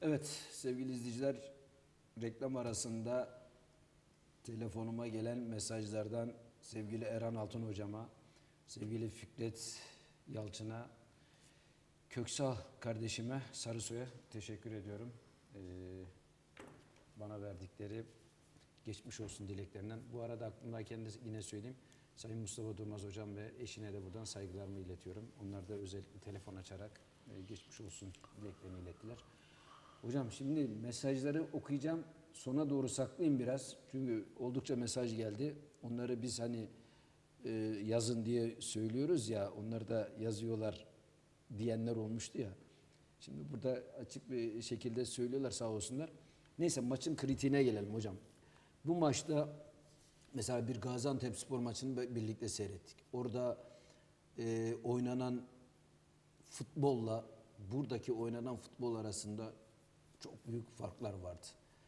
Evet sevgili izleyiciler, reklam arasında telefonuma gelen mesajlardan sevgili Erhan Altun hocama, sevgili Fikret Yalçın'a, Köksal kardeşime, Sarısoy'a teşekkür ediyorum. Bana verdikleri geçmiş olsun dileklerinden. Bu arada aklımdayken de yine söyleyeyim. Sayın Mustafa Durmaz hocam ve eşine de buradan saygılarımı iletiyorum. Onlar da özellikle telefon açarak geçmiş olsun dileklerini ilettiler. Hocam şimdi mesajları okuyacağım. Sona doğru saklayayım biraz. Çünkü oldukça mesaj geldi. Onları biz hani yazın diye söylüyoruz ya, onları da yazıyorlar diyenler olmuştu ya. Şimdi burada açık bir şekilde söylüyorlar, sağ olsunlar. Neyse, maçın kritiğine gelelim hocam. Bu maçta mesela bir Gaziantepspor maçını birlikte seyrettik. Orada oynanan futbolla buradaki oynanan futbol arasında çok büyük farklar vardı.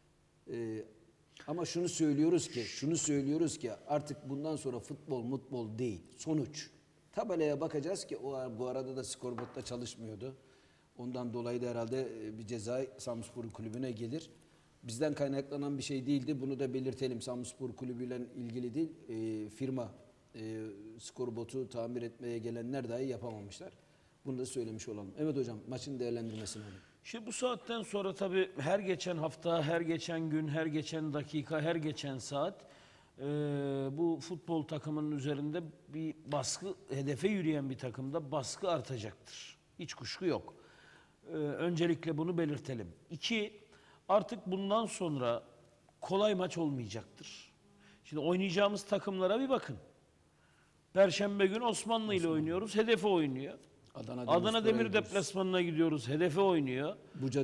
Ama şunu söylüyoruz ki artık bundan sonra futbol değil, sonuç. Tabelaya bakacağız ki bu arada da skorboardta çalışmıyordu. Ondan dolayı da herhalde bir ceza Samsunspor Kulübü'ne gelir. Bizden kaynaklanan bir şey değildi. Bunu da belirtelim. Samsunspor Kulübü ile ilgili değil. Firma skorbotu tamir etmeye gelenler dahi yapamamışlar. Bunu da söylemiş olalım. Evet hocam, maçın değerlendirmesini alalım. Şimdi bu saatten sonra tabii her geçen hafta, her geçen gün, her geçen dakika, her geçen saat bu futbol takımının üzerinde bir baskı, hedefe yürüyen bir takımda baskı artacaktır. Hiç kuşku yok. Öncelikle bunu belirtelim. 2, artık bundan sonra kolay maç olmayacaktır. Şimdi oynayacağımız takımlara bir bakın. Perşembe günü Osmanlı ile oynuyoruz, hedefe oynuyor. Adana Demir deplasmanına gidiyoruz, hedefe oynuyor.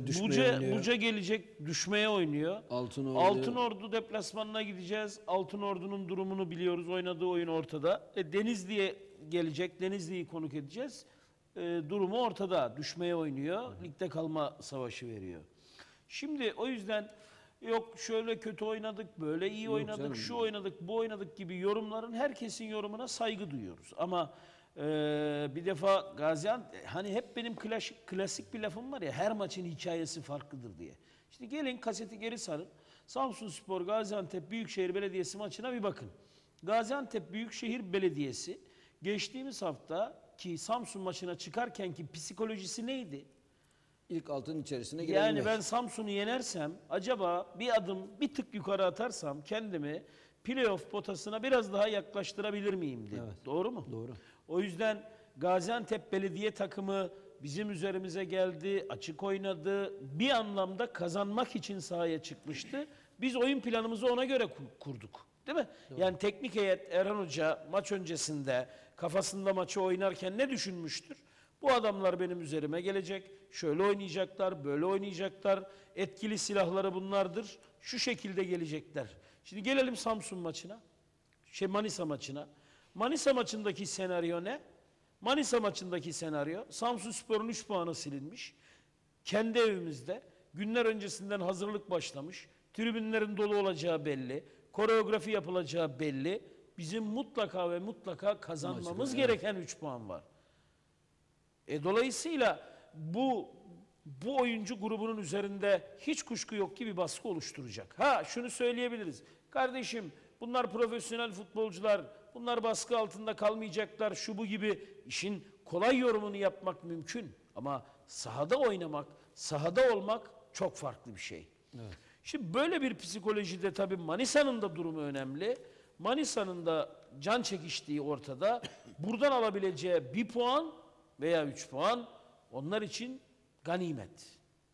Buca gelecek, düşmeye oynuyor. Altınordu deplasmanına gideceğiz. Altınordu'nun durumunu biliyoruz, oynadığı oyun ortada. Denizli'ye gelecek, Denizli'yi konuk edeceğiz. Durumu ortada, düşmeye oynuyor. Ligde kalma savaşı veriyor. Şimdi o yüzden yok şöyle kötü oynadık, böyle iyi oynadık, şu oynadık, bu oynadık gibi yorumların, herkesin yorumuna saygı duyuyoruz. Ama bir defa Gaziantep, hani hep benim klasik bir lafım var ya, her maçın hikayesi farklıdır diye. Şimdi gelin kaseti geri sarın. Samsunspor Gaziantep Büyükşehir Belediyesi maçına bir bakın. Gaziantep Büyükşehir Belediyesi geçtiğimiz hafta ki Samsun maçına çıkarken ki psikolojisi neydi? İlk altının içerisine girelim. Yani ben Samsun'u yenersem, acaba bir adım bir tık yukarı atarsam kendimi playoff potasına biraz daha yaklaştırabilir miyim dedi. Evet. Doğru mu? Doğru. O yüzden Gaziantep Belediye takımı bizim üzerimize geldi, açık oynadı. Bir anlamda kazanmak için sahaya çıkmıştı. Biz oyun planımızı ona göre kurduk. Değil mi? Doğru. Yani teknik heyet, Erhan Hoca maç öncesinde kafasında maçı oynarken ne düşünmüştür? Bu adamlar benim üzerime gelecek, şöyle oynayacaklar, böyle oynayacaklar, etkili silahları bunlardır, şu şekilde gelecekler. Şimdi gelelim Samsun maçına, Manisa maçına. Manisa maçındaki senaryo ne? Manisa maçındaki senaryo, Samsunspor'un 3 puanı silinmiş, kendi evimizde, günler öncesinden hazırlık başlamış, tribünlerin dolu olacağı belli, koreografi yapılacağı belli, bizim mutlaka ve mutlaka kazanmamız gereken 3 puan var. Dolayısıyla bu oyuncu grubunun üzerinde hiç kuşku yok ki bir baskı oluşturacak. Ha, şunu söyleyebiliriz. Kardeşim, bunlar profesyonel futbolcular, bunlar baskı altında kalmayacaklar, şu bu gibi işin kolay yorumunu yapmak mümkün. Ama sahada oynamak, sahada olmak çok farklı bir şey. Evet. Şimdi böyle bir psikolojide tabii Manisa'nın da durumu önemli. Manisa'nın da can çekiştiği ortada. Buradan alabileceği 1 puan veya 3 puan onlar için ganimet.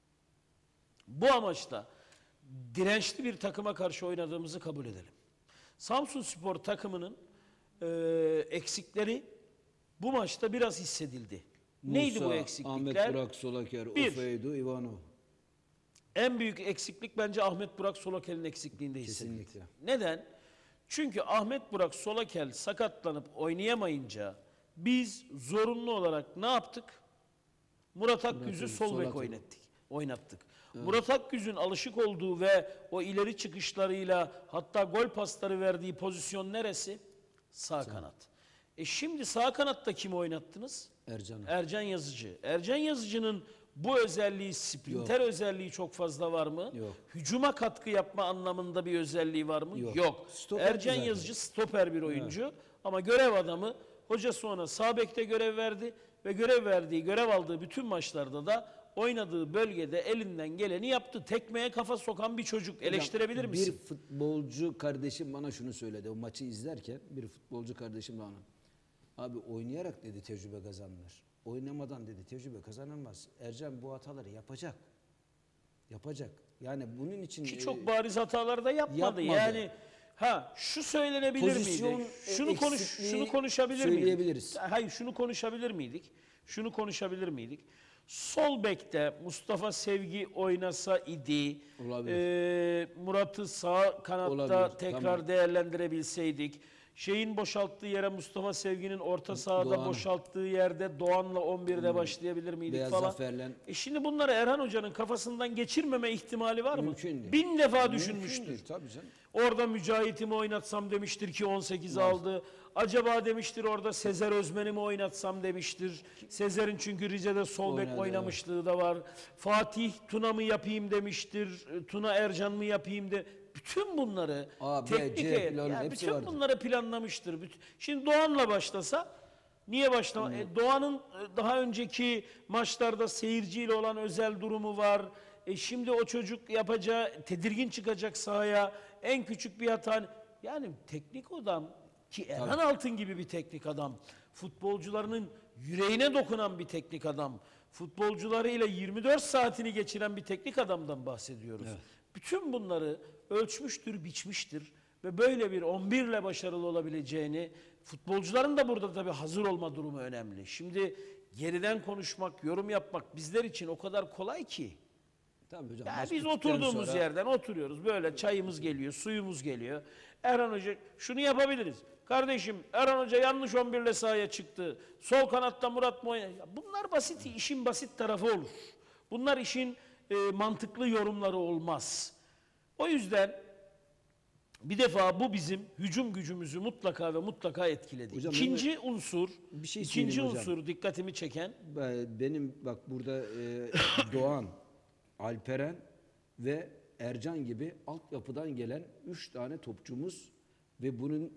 Bu amaçla dirençli bir takıma karşı oynadığımızı kabul edelim. Samsunspor takımının eksikleri bu maçta biraz hissedildi. Neydi bu eksiklikler? Ahmet Burak Solaker, Ofeidu, Ivanov. En büyük eksiklik bence Ahmet Burak Solakel'in eksikliğinde hissedildi. Kesinlikle. Neden? Çünkü Ahmet Burak Solakel sakatlanıp oynayamayınca biz zorunlu olarak ne yaptık? Murat Akgüz'ü sol bek oynattık. Evet. Murat Akgüz'ün alışık olduğu ve o ileri çıkışlarıyla hatta gol pasları verdiği pozisyon neresi? Sağ kanat. Şimdi sağ kanatta kimi oynattınız? Ercan Yazıcı. Ercan Yazıcı'nın bu özelliği, sprinter özelliği çok fazla var mı? Yok. Hücuma katkı yapma anlamında bir özelliği var mı? Yok. Stoper Ercan zaten. Yazıcı stoper bir oyuncu ama görev adamı. Hocası ona sağ bekte görev verdi ve görev aldığı bütün maçlarda da oynadığı bölgede elinden geleni yaptı. Tekmeye kafa sokan bir çocuk. Eleştirebilir misin? Bir futbolcu kardeşim bana şunu söyledi. O maçı izlerken bir futbolcu kardeşim bana, abi oynayarak dedi tecrübe kazanılır. Oynamadan dedi tecrübe kazanılmaz. Ercan bu hataları yapacak. Yapacak. Yani bunun için Ki çok bariz hatalar da yapmadı. Yani şu söylenebilir pozisyon miydi? eksikliği Şunu konuşabilir söyleyebiliriz. miydik? Hayır, şunu konuşabilir miydik? Şunu konuşabilir miydik? Sol bekte Mustafa Sevgi oynasa idi. Murat'ı sağ kanatta Olabilir, tekrar tamam. değerlendirebilseydik. Şeyin boşalttığı yere Mustafa Sevgi'nin orta sahada Doğan. boşalttığı yerde Doğan'la 11'de başlayabilir miydik Beyaz falan. Zafer'le. Şimdi bunları Erhan Hoca'nın kafasından geçirmeme ihtimali var mı? Mümkün değil. 1000 defa düşünmüştür. Mümkündür, tabii canım. Orada Mücahit'i mi oynatsam demiştir ki 18 aldı. Acaba demiştir orada Sezer Özmen'i mi oynatsam demiştir. Sezer'in çünkü Rize'de sol bek Oynadı, oynamışlığı da var. Fatih Tuna mı yapayım demiştir. Tuna Ercan mı yapayım de. Bütün bunları A, B, teknik C heyet, planı yani hepsi bütün vardı. bunları planlamıştır. Şimdi Doğan'la başlasa niye başlama? Doğan'ın daha önceki maçlarda seyirciyle olan özel durumu var. Şimdi o çocuk yapacağı, tedirgin çıkacak sahaya, en küçük bir hata. Yani teknik adam ki Erhan Altın gibi bir teknik adam, futbolcularının yüreğine dokunan bir teknik adam, futbolcularıyla 24 saatini geçiren bir teknik adamdan bahsediyoruz. Evet. Bütün bunları ölçmüştür, biçmiştir ve böyle bir 11 ile başarılı olabileceğini, futbolcuların da burada tabii hazır olma durumu önemli. Şimdi geriden konuşmak, yorum yapmak bizler için o kadar kolay ki. Tabii hocam. Yani maç biz bittikten oturduğumuz sonra- yerden oturuyoruz. Böyle çayımız geliyor, suyumuz geliyor. Erhan Hoca şunu yapabiliriz. Kardeşim Erhan Hoca yanlış 11 ile sahaya çıktı. Sol kanatta Murat mı oynadı? Bunlar basit, işin basit tarafı olur. Bunlar işin mantıklı yorumları olmaz. O yüzden bir defa bu bizim hücum gücümüzü mutlaka ve mutlaka etkiledi. Hocam, İkinci unsur, bir şey ikinci söyleyeyim hocam. unsur dikkatimi çeken Benim bak burada Doğan, Alperen ve Ercan gibi altyapıdan gelen 3 tane topçumuz ve bunun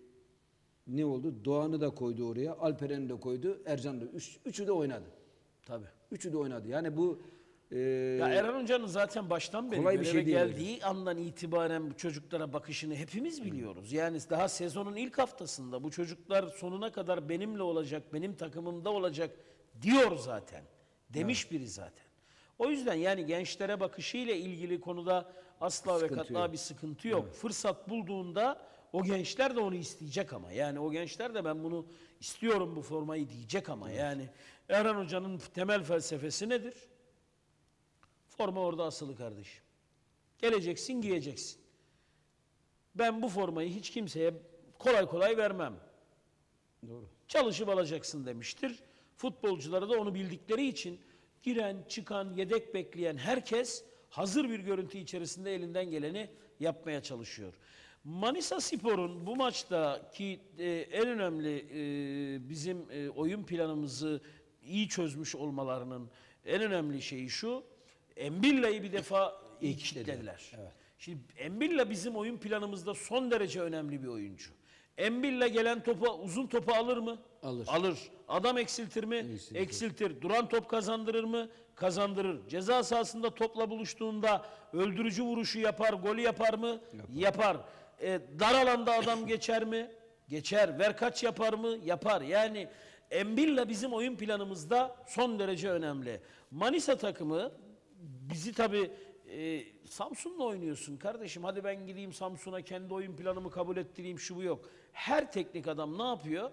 ne oldu? Doğan'ı da koydu oraya, Alperen'i de koydu, Ercan da. Üçü de oynadı. tabii. Üçü de oynadı. Yani bu Ya Erhan Hoca'nın zaten baştan beri kolay bir göreve şey değil geldiği andan itibaren bu çocuklara bakışını hepimiz biliyoruz. Yani daha sezonun ilk haftasında bu çocuklar sonuna kadar benimle olacak, benim takımımda olacak diyor zaten. Demiş biri zaten. O yüzden yani gençlere bakışıyla ilgili konuda asla ve Sıkıntı katla yok. bir sıkıntı yok. Fırsat bulduğunda o gençler de onu isteyecek ama. Yani o gençler de ben bunu istiyorum bu formayı diyecek ama. Yani Erhan Hoca'nın temel felsefesi nedir? Forma orada asılı kardeşim. Geleceksin, giyeceksin. Ben bu formayı hiç kimseye kolay kolay vermem. doğru. Çalışıp alacaksın demiştir. Futbolcuları da onu bildikleri için giren, çıkan, yedek bekleyen herkes hazır bir görüntü içerisinde elinden geleni yapmaya çalışıyor. Manisa Spor'un bu maçtaki en önemli bizim oyun planımızı iyi çözmüş olmalarının en önemli şeyi şu: Embilla'yı bir defa iyi İyi kilitlediler. kilitlediler. Evet. Şimdi Embilla bizim oyun planımızda son derece önemli bir oyuncu. Embilla gelen topu, uzun topu alır mı? Alır. Alır. Adam eksiltir mi? Eksiltir. Eksiltir. Duran top kazandırır mı? Kazandırır. Ceza sahasında topla buluştuğunda öldürücü vuruşu yapar, golü yapar mı? Yapar. Dar alanda adam geçer mi? Geçer. Verkaç yapar mı? Yapar. Yani Embilla bizim oyun planımızda son derece önemli. Manisa takımı bizi tabii Samsun'la oynuyorsun kardeşim. Hadi ben gideyim Samsun'a kendi oyun planımı kabul ettireyim, şu bu yok. Her teknik adam ne yapıyor?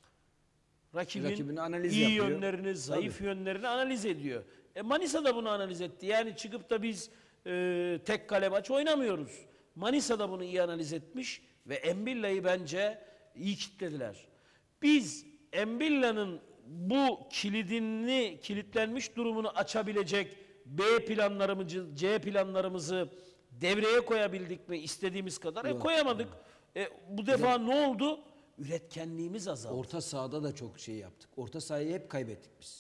Rakibin analiz iyi yapıyor. yönlerini, zayıf yönlerini analiz ediyor. Manisa da bunu analiz etti. Yani çıkıp da biz tek kale maç oynamıyoruz. Manisa da bunu iyi analiz etmiş ve Embilla'yı bence iyi kilitlediler. Biz Embilla'nın bu kilitlenmiş durumunu açabilecek B planlarımızı, C planlarımızı devreye koyabildik mi istediğimiz kadar? Koyamadık. Bu defa ne oldu? Üretkenliğimiz azaldı. Orta sahada da çok şey yaptık. Orta sahayı hep kaybettik biz.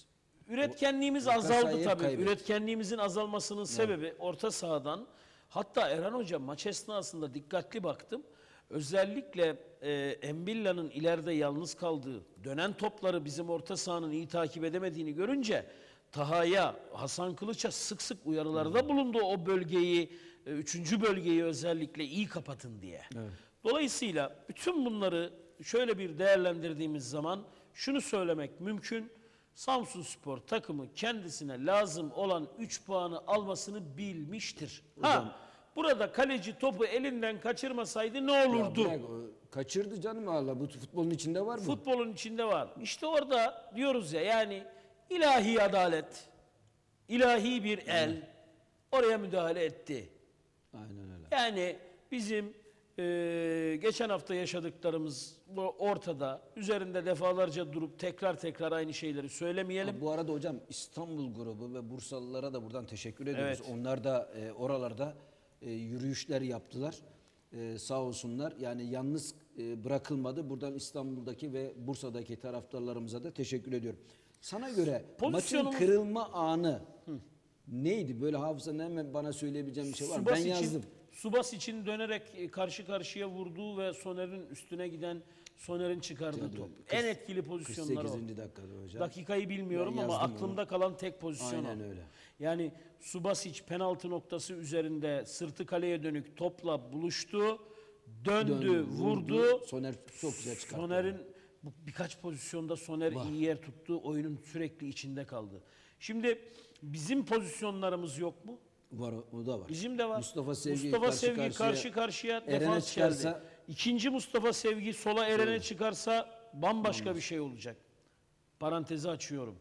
Üretkenliğimiz orta azaldı sahayı tabii. kaybetti. Üretkenliğimizin azalmasının sebebi orta sahadan. Hatta Erhan Hoca maç esnasında dikkatli baktım. Özellikle Embilla'nın ileride yalnız kaldığı, dönen topları bizim orta sahanın iyi takip edemediğini görünce Taha'ya, Hasan Kılıç'a sık sık uyarılarda bulundu o bölgeyi, üçüncü bölgeyi özellikle iyi kapatın diye. Evet. Dolayısıyla bütün bunları şöyle bir değerlendirdiğimiz zaman şunu söylemek mümkün. Samsunspor takımı kendisine lazım olan 3 puanı almasını bilmiştir. Ha, burada kaleci topu elinden kaçırmasaydı ne Ya olurdu? bırak, kaçırdı canım Allah. Bu futbolun içinde var mı? Futbolun içinde var. İşte orada diyoruz ya, yani ilahi adalet, ilahi bir el oraya müdahale etti. Aynen öyle. Yani bizim geçen hafta yaşadıklarımız bu ortada. Üzerinde defalarca durup tekrar tekrar aynı şeyleri söylemeyelim. Bu arada hocam İstanbul grubu ve Bursalılara da buradan teşekkür ediyoruz. Evet. Onlar da oralarda yürüyüşler yaptılar. Sağ olsunlar. Yani yalnız bırakılmadı. Buradan İstanbul'daki ve Bursa'daki taraftarlarımıza da teşekkür ediyorum. Sana göre maçın Pozisyonumuz- kırılma anı neydi? Böyle hafızanda hemen bana söyleyebileceğim bir şey var mı? Ben yazdım. Subas için dönerek karşı karşıya vurduğu ve Soner'in üstüne giden, Soner'in çıkardığı top. En etkili pozisyonlar o. 48. dakikada hocam. Dakikayı bilmiyorum Ben ama yazdım aklımda kalan tek pozisyon o. Aynen öyle. Yani Subasic penaltı noktası üzerinde sırtı kaleye dönük topla buluştu. Döndü, vurdu. Soner çok güzel çıkarttı. Soner'in birkaç pozisyonda Soner iyi yer tuttu. Oyunun sürekli içinde kaldı. Şimdi bizim pozisyonlarımız yok mu? Var, o da var. Bizim de var. Mustafa Sevgi karşı karşıya Eren'e defans çıkarsa- geldi. İkinci Mustafa Sevgi sola Eren'e çıkarsa bambaşka bir şey olacak. Parantezi açıyorum.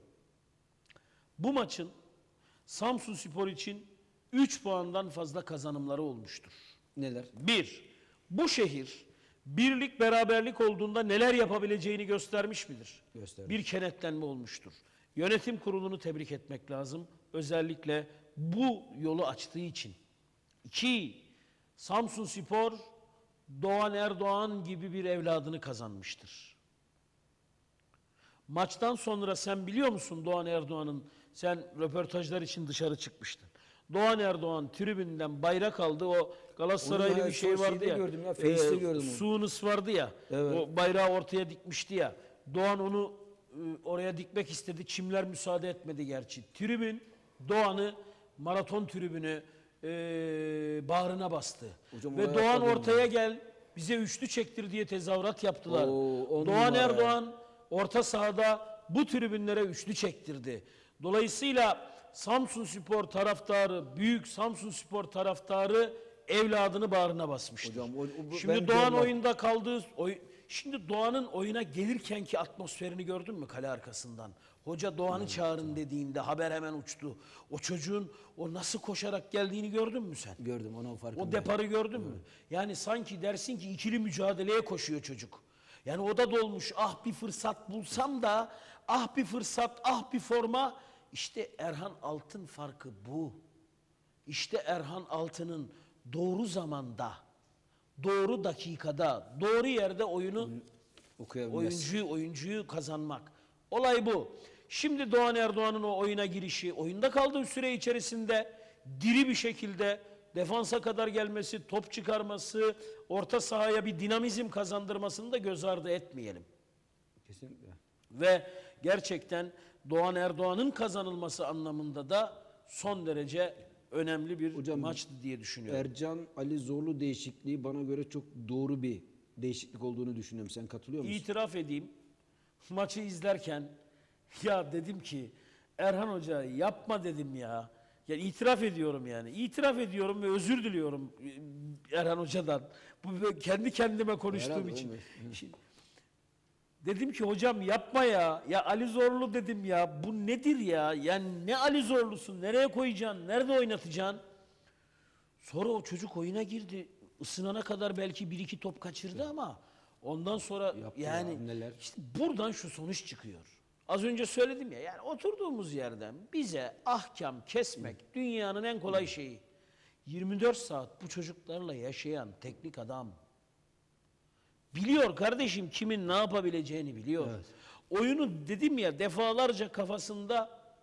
Bu maçın Samsunspor için 3 puandan fazla kazanımları olmuştur. Neler? 1. Bu şehir birlik beraberlik olduğunda neler yapabileceğini göstermiş midir? Göstermiş. Bir kenetlenme olmuştur. Yönetim kurulunu tebrik etmek lazım. Özellikle bu yolu açtığı için. 2. Samsunspor Doğan Erdoğan gibi bir evladını kazanmıştır. Maçtan sonra sen biliyor musun Doğan Erdoğan'ın, sen röportajlar için dışarı çıkmıştın. Doğan Erdoğan tribünden bayrak aldı. O Galatasaraylı Onu bir şey vardı şeyde ya. gördüm ya, Face'te gördüm onu. Suunus vardı ya. Evet. O bayrağı ortaya dikmişti ya. Doğan onu oraya dikmek istedi. Çimler müsaade etmedi gerçi. Tribün Doğan'ı, maraton tribünü bağrına bastı. Hocam, ve o Doğan ayakkabı ortaya gel bize üçlü çektir diye tezahürat yaptılar. Oo, on Doğan numara. Erdoğan orta sahada bu tribünlere üçlü çektirdi. Dolayısıyla Samsunspor taraftarı, büyük Samsunspor taraftarı evladını bağrına basmıştır. Hocam, Şimdi ben Doğan görmedim. oyunda kaldığı şimdi Doğan'ın oyuna gelirkenki atmosferini gördün mü kale arkasından? Hoca Doğan'ı çağırın dediğinde haber hemen uçtu. O çocuğun o nasıl koşarak geldiğini gördün mü sen? Gördüm, onun farkındayım. O deparı gördün mü? Yani sanki dersin ki ikili mücadeleye koşuyor çocuk. Yani o da dolmuş, ah bir fırsat bulsam da, ah bir fırsat, ah bir forma. İşte Erhan Altın farkı bu. İşte Erhan Altın'ın doğru zamanda, doğru dakikada, doğru yerde oyunu, Okuyabilmez. oyuncuyu kazanmak. Olay bu. Şimdi Doğan Erdoğan'ın o oyuna girişi, oyunda kaldığı süre içerisinde diri bir şekilde defansa kadar gelmesi, top çıkarması, orta sahaya bir dinamizm kazandırmasını da göz ardı etmeyelim. Kesinlikle. Ve gerçekten Doğan Erdoğan'ın kazanılması anlamında da son derece önemli bir Hocam, maçtı diye düşünüyorum. Ercan Ali Zorlu değişikliği bana göre çok doğru bir değişiklik olduğunu düşünüyorum. Sen katılıyor musun? İtiraf edeyim, maçı izlerken ya dedim ki Erhan Hoca yapma dedim ya. Ya itiraf ediyorum yani. İtiraf ediyorum ve özür diliyorum Erhan Hoca'dan. Bu kendi kendime konuştuğum Herhalde için. olmaz. Şimdi, dedim ki hocam yapma ya. Ya Ali Zorlu dedim ya. Bu nedir ya? Yani ne Ali Zorlusun? Nereye koyacaksın? Nerede oynatacaksın? Sonra o çocuk oyuna girdi. Isınana kadar belki bir iki top kaçırdı ama ondan sonra Yaptı yani ya, neler? işte buradan şu sonuç çıkıyor. Az önce söyledim ya, yani oturduğumuz yerden bize ahkam kesmek dünyanın en kolay şeyi. 24 saat bu çocuklarla yaşayan teknik adam biliyor kardeşim, kimin ne yapabileceğini biliyor. Evet. Oyunu dedim ya defalarca kafasında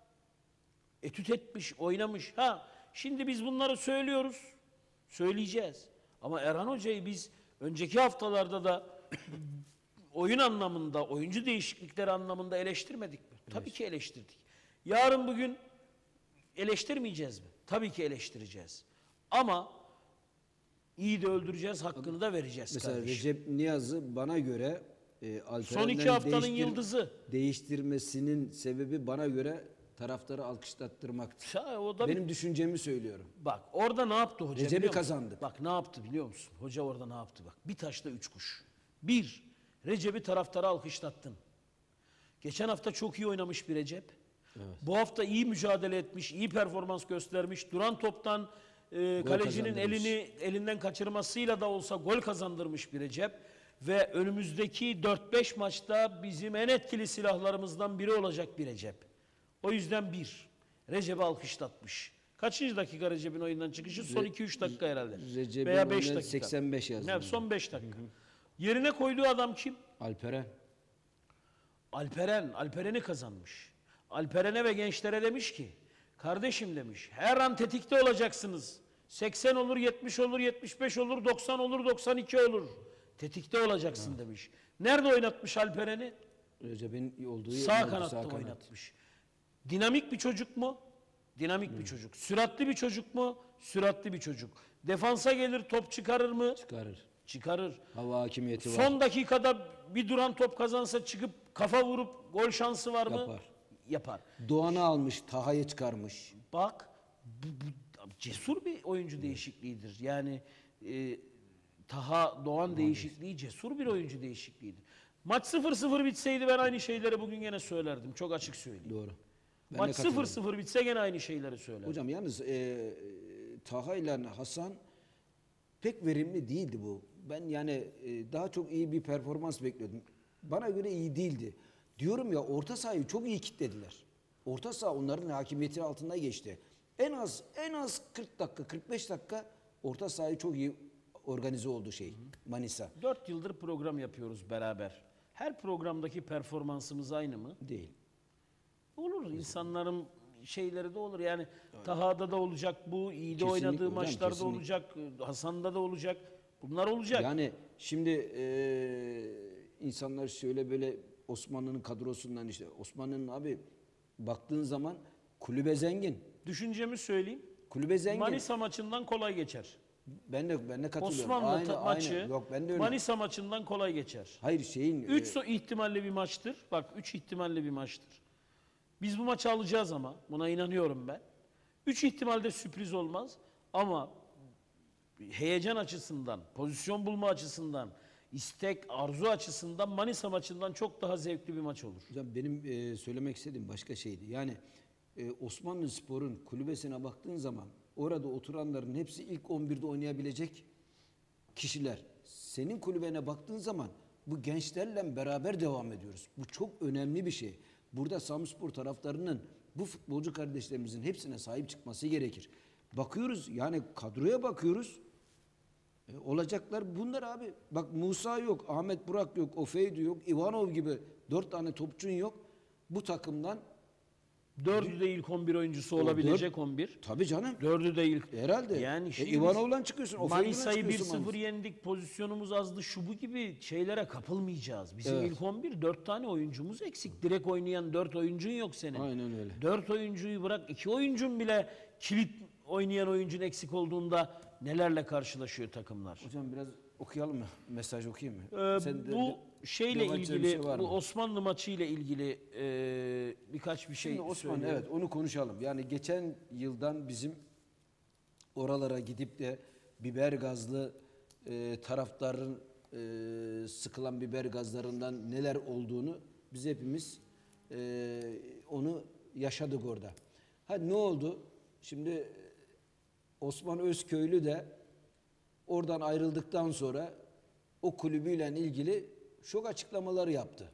Etüt etmiş, oynamış. Ha, şimdi biz bunları söylüyoruz. Söyleyeceğiz. Ama Erhan Hoca'yı biz önceki haftalarda da oyun anlamında, oyuncu değişiklikleri anlamında eleştirmedik mi? Tabii ki eleştirdik. Yarın bugün eleştirmeyeceğiz mi? Tabii ki eleştireceğiz. Ama iyi de öldüreceğiz, hakkını da vereceğiz Mesela kardeşim. Recep Niyaz'ı bana göre Son 2 haftanın yıldızı. değiştirmesinin sebebi bana göre taraftarı alkışlattırmaktır. Ya, o da Benim düşüncemi söylüyorum. bak orada ne yaptı hoca Recep'i biliyor musun? kazandık. Bak ne yaptı biliyor musun? Hoca orada ne yaptı bak. Bir taşla 3 kuş. Bir, Recep'i taraftara alkışlattın. Geçen hafta çok iyi oynamış bir Recep. Evet. Bu hafta iyi mücadele etmiş, iyi performans göstermiş. Duran toptan kalecinin elinden kaçırmasıyla da olsa gol kazandırmış bir Recep. Ve önümüzdeki 4-5 maçta bizim en etkili silahlarımızdan biri olacak bir Recep. O yüzden Recep'i alkışlatmış. Kaçıncı dakika Recep'in oyundan çıkışı? Son 2-3 dakika herhalde. Recep'in veya 5 oyundan dakika. 85 yazdım. Evet, son 5 dakika. Yerine koyduğu adam kim? Alperen. Alperen'i kazanmış. Alperen'e ve gençlere demiş ki, kardeşim demiş, her an tetikte olacaksınız. 80 olur, 70 olur, 75 olur, 90 olur, 92 olur. Tetikte olacaksın demiş. Nerede oynatmış Alperen'i? Recep'in olduğu Sağ kanatta oynatmış. Dinamik bir çocuk mu? Dinamik bir çocuk. Süratli bir çocuk mu? Süratli bir çocuk. Defansa gelir, top çıkarır mı? Çıkarır. Çıkarır. Hava hakimiyeti var. Son dakikada bir duran top kazansa çıkıp kafa vurup gol şansı var mı? Yapar. Yapar. Doğan'ı almış, Taha'yı çıkarmış. Bak bu cesur bir oyuncu değişikliğidir. Yani Taha Doğan değişikliği cesur bir oyuncu değişikliğidir. Maç 0-0 bitseydi ben aynı şeyleri bugün gene söylerdim. Çok açık söyleyeyim. Doğru. Ben Maç de katılıyorum. 0-0 bitse gene aynı şeyleri söylerdim. Hocam yalnız Taha ile Hasan pek verimli değildi bu. Ben yani daha çok iyi bir performans bekliyordum. Bana göre iyi değildi. Diyorum ya, orta sahayı çok iyi kilitlediler. Orta saha onların hakimiyeti altında geçti. En az 40 dakika, 45 dakika orta sahayı çok iyi organize oldu Manisa. 4 yıldır program yapıyoruz beraber. Her programdaki performansımız aynı mı? Değil. Olur. İnsanların şeyleri de olur. Yani Taha'da da olacak bu, iyi de Kesinlikle oynadığı hocam, maçlarda kesinlikle. olacak, Hasan'da da olacak. Bunlar olacak. Yani şimdi insanlar şöyle böyle Osmanlı'nın kadrosundan, işte Osmanlı'nın abi baktığın zaman kulübe zengin. Düşüncemi söyleyeyim. Kulübe zengin. Manisa maçından kolay geçer. Ben de katılıyorum. Osmanlı maçı Yok, ben de öyle. Manisa maçından kolay geçer. Hayır 3 ihtimalli bir maçtır. Bak 3 ihtimalli bir maçtır. Biz bu maçı alacağız ama buna inanıyorum ben. 3 ihtimalde sürpriz olmaz ama heyecan açısından, pozisyon bulma açısından, istek, arzu açısından Manisa maçından çok daha zevkli bir maç olur. hocam benim söylemek istediğim başka şeydi. Yani Osmanlıspor'un kulübesine baktığın zaman orada oturanların hepsi ilk 11'de oynayabilecek kişiler. Senin kulübene baktığın zaman bu gençlerle beraber devam ediyoruz. Bu çok önemli bir şey. Burada Samspor taraftarının bu futbolcu kardeşlerimizin hepsine sahip çıkması gerekir. Bakıyoruz yani kadroya bakıyoruz. Olacaklar bunlar abi. Bak Musa yok, Ahmet Burak yok, Ofeydi yok, Ivanov gibi 4 tane topçun yok. Bu takımdan 4'ü de ilk 11 oyuncusu olabilecek 11. tabii canım. 4'ü de ilk. Herhalde. Yani şimdi Ivanov'la çıkıyorsun. Ofeydi'yle Manisa'yı çıkıyorsun 1-0 yendik, pozisyonumuz azdı, şu bu gibi şeylere kapılmayacağız. Bizim Evet. ilk 11 4 tane oyuncumuz eksik. Direkt oynayan 4 oyuncun yok senin. Aynen öyle. 4 oyuncuyu bırak, 2 oyuncun bile kilit oynayan oyuncun eksik olduğunda nelerle karşılaşıyor takımlar. Hocam biraz okuyalım mı? Mesaj okuyayım mı? Bu şeyle Devam edeceğim ilgili, bir şey var bu mı? Osmanlı maçı ile ilgili birkaç bir şey Şimdi Osman, söyleyeyim. evet, onu konuşalım. Yani geçen yıldan bizim oralara gidip de biber gazlı taraftarın sıkılan biber gazlarından neler olduğunu biz hepimiz onu yaşadık orada. Ha ne oldu? Şimdi Osman Özköylü de oradan ayrıldıktan sonra o kulübüyle ilgili şok açıklamaları yaptı.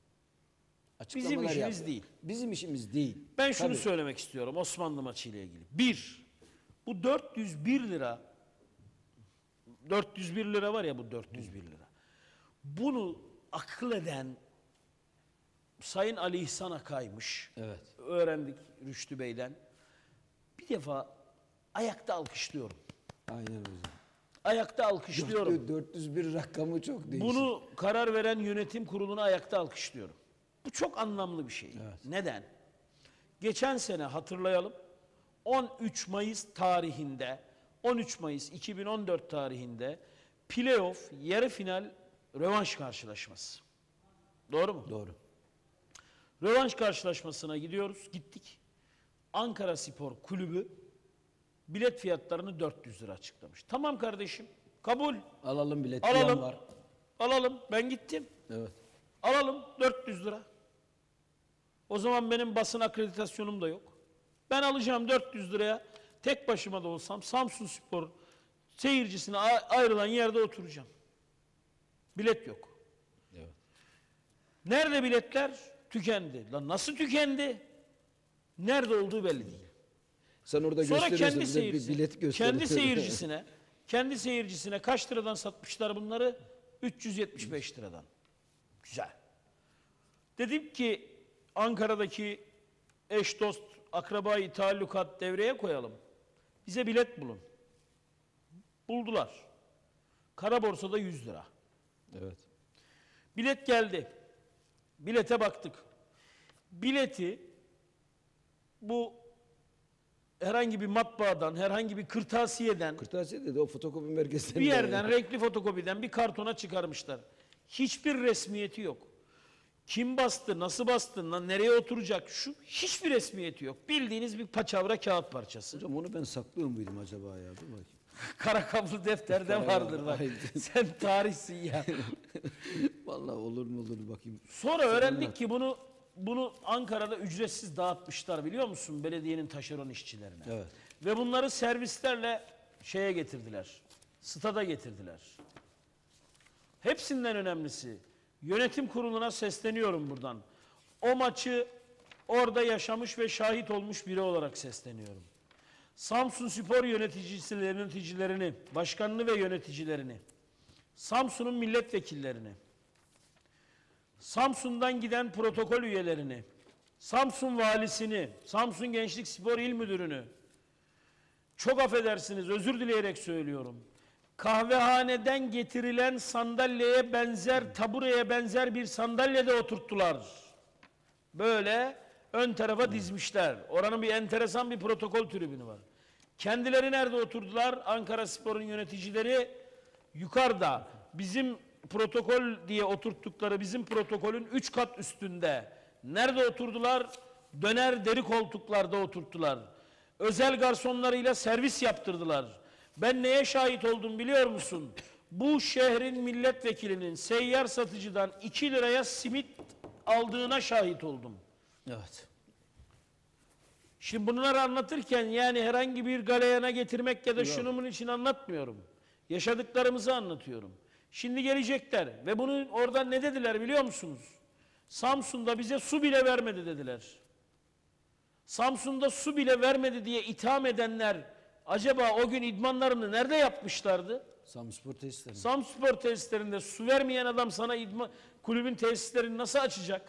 Bizim işimiz değil. Bizim işimiz değil. Ben şunu Tabii. söylemek istiyorum Osmanlı maçı ile ilgili. Bir, bu 401 lira, 401 lira var ya, bu 401 lira. Bunu akıl eden Sayın Ali İhsan Akay'mış. Evet. Öğrendik Rüştü Bey'den. bir defa ayakta alkışlıyorum. Aynen hocam. Ayakta alkışlıyorum. 401 rakamı çok değişik. Bunu karar veren yönetim kuruluna ayakta alkışlıyorum. Bu çok anlamlı bir şey. Evet. Neden? Geçen sene hatırlayalım. 13 Mayıs tarihinde, 13 Mayıs 2014 tarihinde playoff, yarı final, rövanş karşılaşması. Doğru mu? Doğru. Rövanş karşılaşmasına gidiyoruz. Gittik. Ankaraspor Kulübü bilet fiyatlarını 400 lira açıklamış. Tamam kardeşim. Kabul. Alalım bilet. Alalım. Plan var. Alalım. Ben gittim. Evet. Alalım 400 lira. O zaman benim basın akreditasyonum da yok. Ben alacağım 400 liraya. Tek başıma da olsam Samsunspor seyircisine ayrılan yerde oturacağım. Bilet yok. Evet. Nerede biletler? Tükendi. Lan nasıl tükendi? Nerede olduğu belli değil. Sen orada Sonra gösteriyorsun. kendi bize bir seyircisine, bilet gösteriyorsun. kendi seyircisine kaç liradan satmışlar bunları? 375 liradan. Güzel. Dedim ki Ankara'daki eş dost akrabayı taallukat devreye koyalım. Bize bilet bulun. Buldular. Kara borsada 100 lira. Evet. Bilet geldi. Bilete baktık. Bileti bu herhangi bir matbaadan, herhangi bir kırtasiyeden, Kırtasiye dedi o fotokopi merkezinde. bir yerden renkli fotokopiden bir kartona çıkarmışlar. Hiçbir resmiyeti yok. Kim bastı, nasıl bastı, nereye oturacak, hiçbir resmiyeti yok. Bildiğiniz bir paçavra kağıt parçası. Hocam onu ben saklıyor muydum acaba ya? Dur bakayım. Kara kaplı defterde vardır bak. Aynen. Sen tarihsin ya. Vallahi olur mu olur bakayım. Sonra öğrendik ki bunu Ankara'da ücretsiz dağıtmışlar biliyor musun? Belediyenin taşeron işçilerine. Evet. Ve bunları servislerle şeye getirdiler. Stada getirdiler. Hepsinden önemlisi yönetim kuruluna sesleniyorum buradan. O maçı orada yaşamış ve şahit olmuş biri olarak sesleniyorum. Samsunspor yöneticilerini, başkanını ve yöneticilerini, Samsun'un milletvekillerini, Samsun'dan giden protokol üyelerini, Samsun valisini, Samsun Gençlik Spor İl Müdürünü, çok affedersiniz özür dileyerek söylüyorum. Kahvehaneden getirilen sandalyeye benzer, tabureye benzer bir sandalyede oturttular. Böyle ön tarafa dizmişler. Oranın bir enteresan bir protokol tribünü var. Kendileri nerede oturdular? Ankaraspor'un yöneticileri yukarıda. Bizim protokol diye oturttukları bizim protokolün 3 kat üstünde. Nerede oturdular? Döner deri koltuklarda oturttular. Özel garsonlarıyla servis yaptırdılar. Ben neye şahit oldum biliyor musun? Bu şehrin milletvekilinin seyyar satıcıdan 2 liraya simit aldığına şahit oldum. Evet. Şimdi bunları anlatırken yani herhangi bir galeyana getirmek ya da şunun bunun için anlatmıyorum. Yaşadıklarımızı anlatıyorum. Şimdi gelecekler ve bunu oradan ne dediler biliyor musunuz? Samsun'da bize su bile vermedi dediler. Samsun'da su bile vermedi diye itham edenler acaba o gün idmanlarını nerede yapmışlardı? Samspor tesisleri. Samspor tesislerinde su vermeyen adam sana kulübün tesislerini nasıl açacak?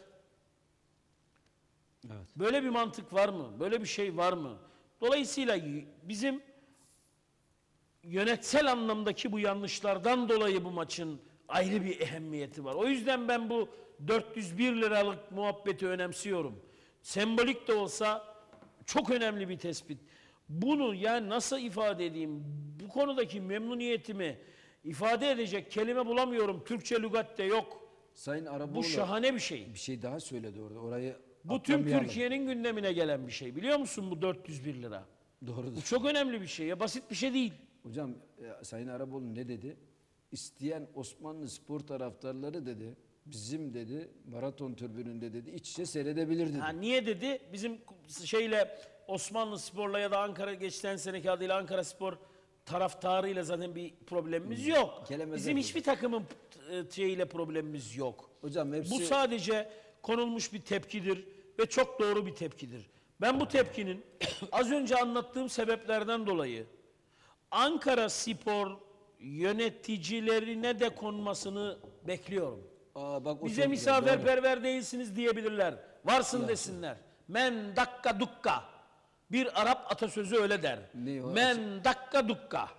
Evet. Böyle bir mantık var mı? Böyle bir şey var mı? Dolayısıyla bizim yönetsel anlamdaki bu yanlışlardan dolayı bu maçın ayrı bir ehemmiyeti var. O yüzden ben bu 401 liralık muhabbeti önemsiyorum. Sembolik de olsa çok önemli bir tespit. Bunu yani nasıl ifade edeyim? Bu konudaki memnuniyetimi ifade edecek kelime bulamıyorum. Türkçe lügatte yok. Sayın Araboğlu Bu şahane bir şey. bir şey daha söyledi orada. Orayı Bu tüm atlamayalım. Türkiye'nin gündemine gelen bir şey. Biliyor musun bu 401 lira? Doğrudur. Bu çok önemli bir şey ya. Basit bir şey değil. Hocam Sayın Araboğlu ne dedi? İsteyen Osmanlı spor taraftarları dedi. Bizim dedi maraton tribününde dedi iç içe seyredebilir dedi. Ha, niye dedi? Bizim şeyle Osmanlı Spor'la ya da Ankara geçen seneki adıyla Ankara Spor taraftarıyla zaten bir problemimiz yok. Gelemezler Bizim burada. hiçbir takımın şeyiyle problemimiz yok. Hocam hepsi Bu sadece konulmuş bir tepkidir ve çok doğru bir tepkidir. Ben bu tepkinin az önce anlattığım sebeplerden dolayı Ankara Spor yöneticilerine de konmasını bekliyorum. bak, o Bize çok güzel, misafirperver değilsiniz diyebilirler. Varsın desinler. Men dakka dukka. Bir Arap atasözü öyle der. Ne o? Men dakka dukka.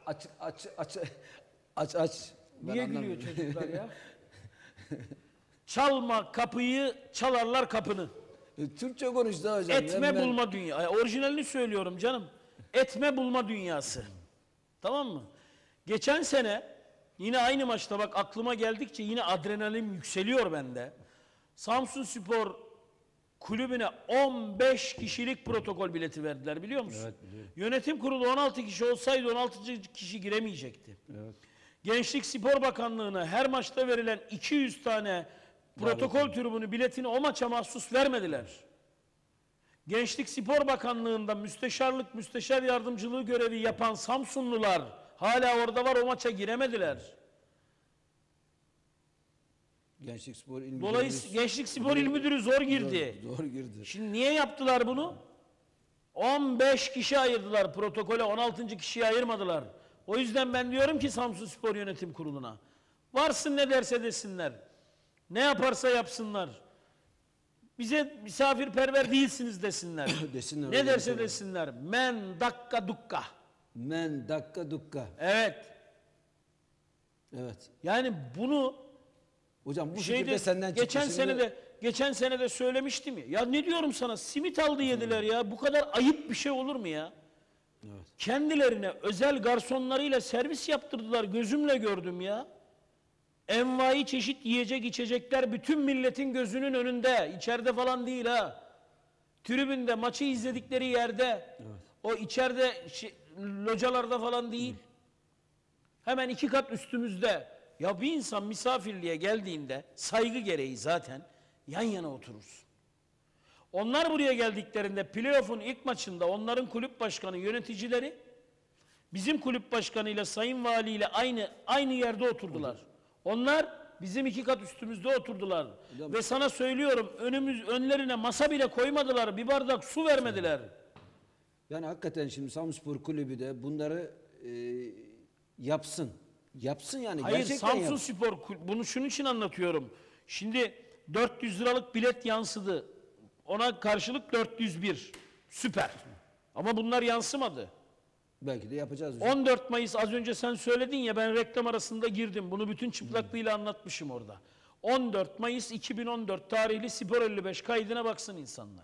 Aç. Ben Niye anlamıyorum. gülüyor çocuklar ya? Çalma kapıyı, çalarlar kapını. Türkçe konuştu hocam. Etme bulma dünya. Orijinalini söylüyorum canım. Etme bulma dünyası. Tamam mı? Geçen sene yine aynı maçta bak aklıma geldikçe yine adrenalin yükseliyor bende. Samsunspor kulübüne 15 kişilik protokol bileti verdiler biliyor musun? Evet, biliyorum. Yönetim kurulu 16 kişi olsaydı 16 kişi giremeyecekti. Evet. Gençlik Spor Bakanlığı'na her maçta verilen 200 tane protokol tribünü biletini o maça mahsus vermediler. Gençlik Spor Bakanlığı'nda müsteşar yardımcılığı görevi yapan Samsunlular hala orada var, o maça giremediler. Gençlik Spor İl Dolayısıyla Gençlik Spor İl Müdürü zor girdi. Zor girdi. Şimdi niye yaptılar bunu? 15 kişi ayırdılar protokole, 16. kişiyi ayırmadılar. O yüzden ben diyorum ki Samsunspor Yönetim Kurulu'na, varsın ne derse desinler, ne yaparsa yapsınlar, bize misafirperver değilsiniz desinler. Desinler, Ne öyle derse bir şey var. desinler. Men dakka dukka. Men dakka dukka. Evet. Evet. Yani bunu Hocam bu şeyde fikirde senden çıktı. geçen sene de söylemiştim ya. Ya ne diyorum sana? Simit aldı yediler ya. Bu kadar ayıp bir şey olur mu ya? Evet. Kendilerine özel garsonlarıyla servis yaptırdılar. Gözümle gördüm ya. Envai çeşit yiyecek içecekler bütün milletin gözünün önünde. İçeride falan değil ha. Tribünde maçı izledikleri yerde. Evet. O içeride localarda falan değil. Hemen 2 kat üstümüzde. Ya bir insan misafirliğe geldiğinde saygı gereği zaten yan yana oturursun. Onlar buraya geldiklerinde playoff'un ilk maçında onların kulüp başkanı, yöneticileri bizim kulüp başkanıyla, sayın valiyle aynı yerde oturdular. Onlar bizim 2 kat üstümüzde oturdular. Hocam, ve sana söylüyorum önlerine masa bile koymadılar, bir bardak su vermediler. Yani hakikaten şimdi Samsunspor Kulübü de bunları yapsın. Yapsın yani. Hayır, Gerçekten Samsunspor bunu şunun için anlatıyorum. Şimdi 400 liralık bilet yansıdı. Ona karşılık 401. Süper. Ama bunlar yansımadı. Belki de yapacağız hocam. 14 Mayıs az önce sen söyledin ya, ben reklam arasında girdim. Bunu bütün çıplaklığıyla anlatmışım orada. 14 Mayıs 2014 tarihli Spor 55 kaydına baksın insanlar.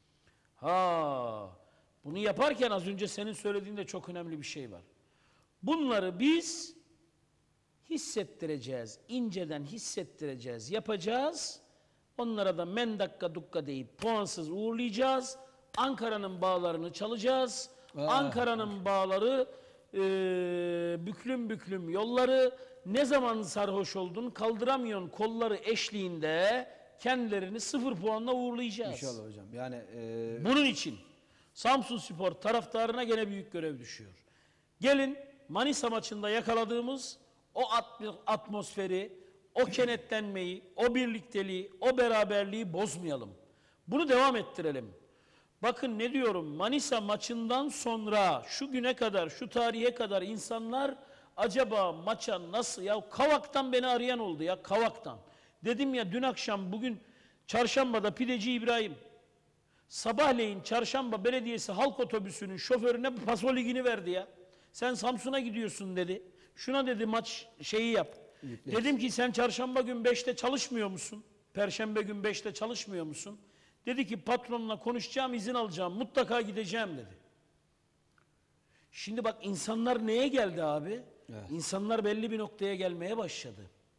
Bunu yaparken az önce senin söylediğinde çok önemli bir şey var. Bunları biz hissettireceğiz, inceden hissettireceğiz, yapacağız. Onlara da men dakka dukka deyip puansız uğurlayacağız. Ankara'nın bağlarını çalacağız. Ankara'nın bağları, büklüm büklüm yolları, ne zaman sarhoş oldun kaldıramıyorsun kolları eşliğinde kendilerini 0 puanla uğurlayacağız. İnşallah hocam. Yani Bunun için Samsunspor taraftarına gene büyük görev düşüyor. Gelin Manisa maçında yakaladığımız o atmosferi, o kenetlenmeyi, o birlikteliği, o beraberliği bozmayalım. Bunu devam ettirelim. Bakın ne diyorum, Manisa maçından sonra şu güne kadar, şu tarihe kadar insanlar acaba maça nasıl, ya Kavak'tan beni arayan oldu ya, Kavak'tan. Dedim ya dün akşam, bugün Çarşamba'da Pideci İbrahim, sabahleyin Çarşamba Belediyesi halk otobüsünün şoförüne Paso Ligi'ni verdi ya. Sen Samsun'a gidiyorsun dedi. Şuna dedi maç şeyi yap. Dedim ki sen Çarşamba gün 5'te çalışmıyor musun? Perşembe gün 5'te çalışmıyor musun? Dedi ki patronla konuşacağım, izin alacağım, mutlaka gideceğim dedi. Şimdi bak insanlar neye geldi abi? Evet. İnsanlar belli bir noktaya gelmeye başladı.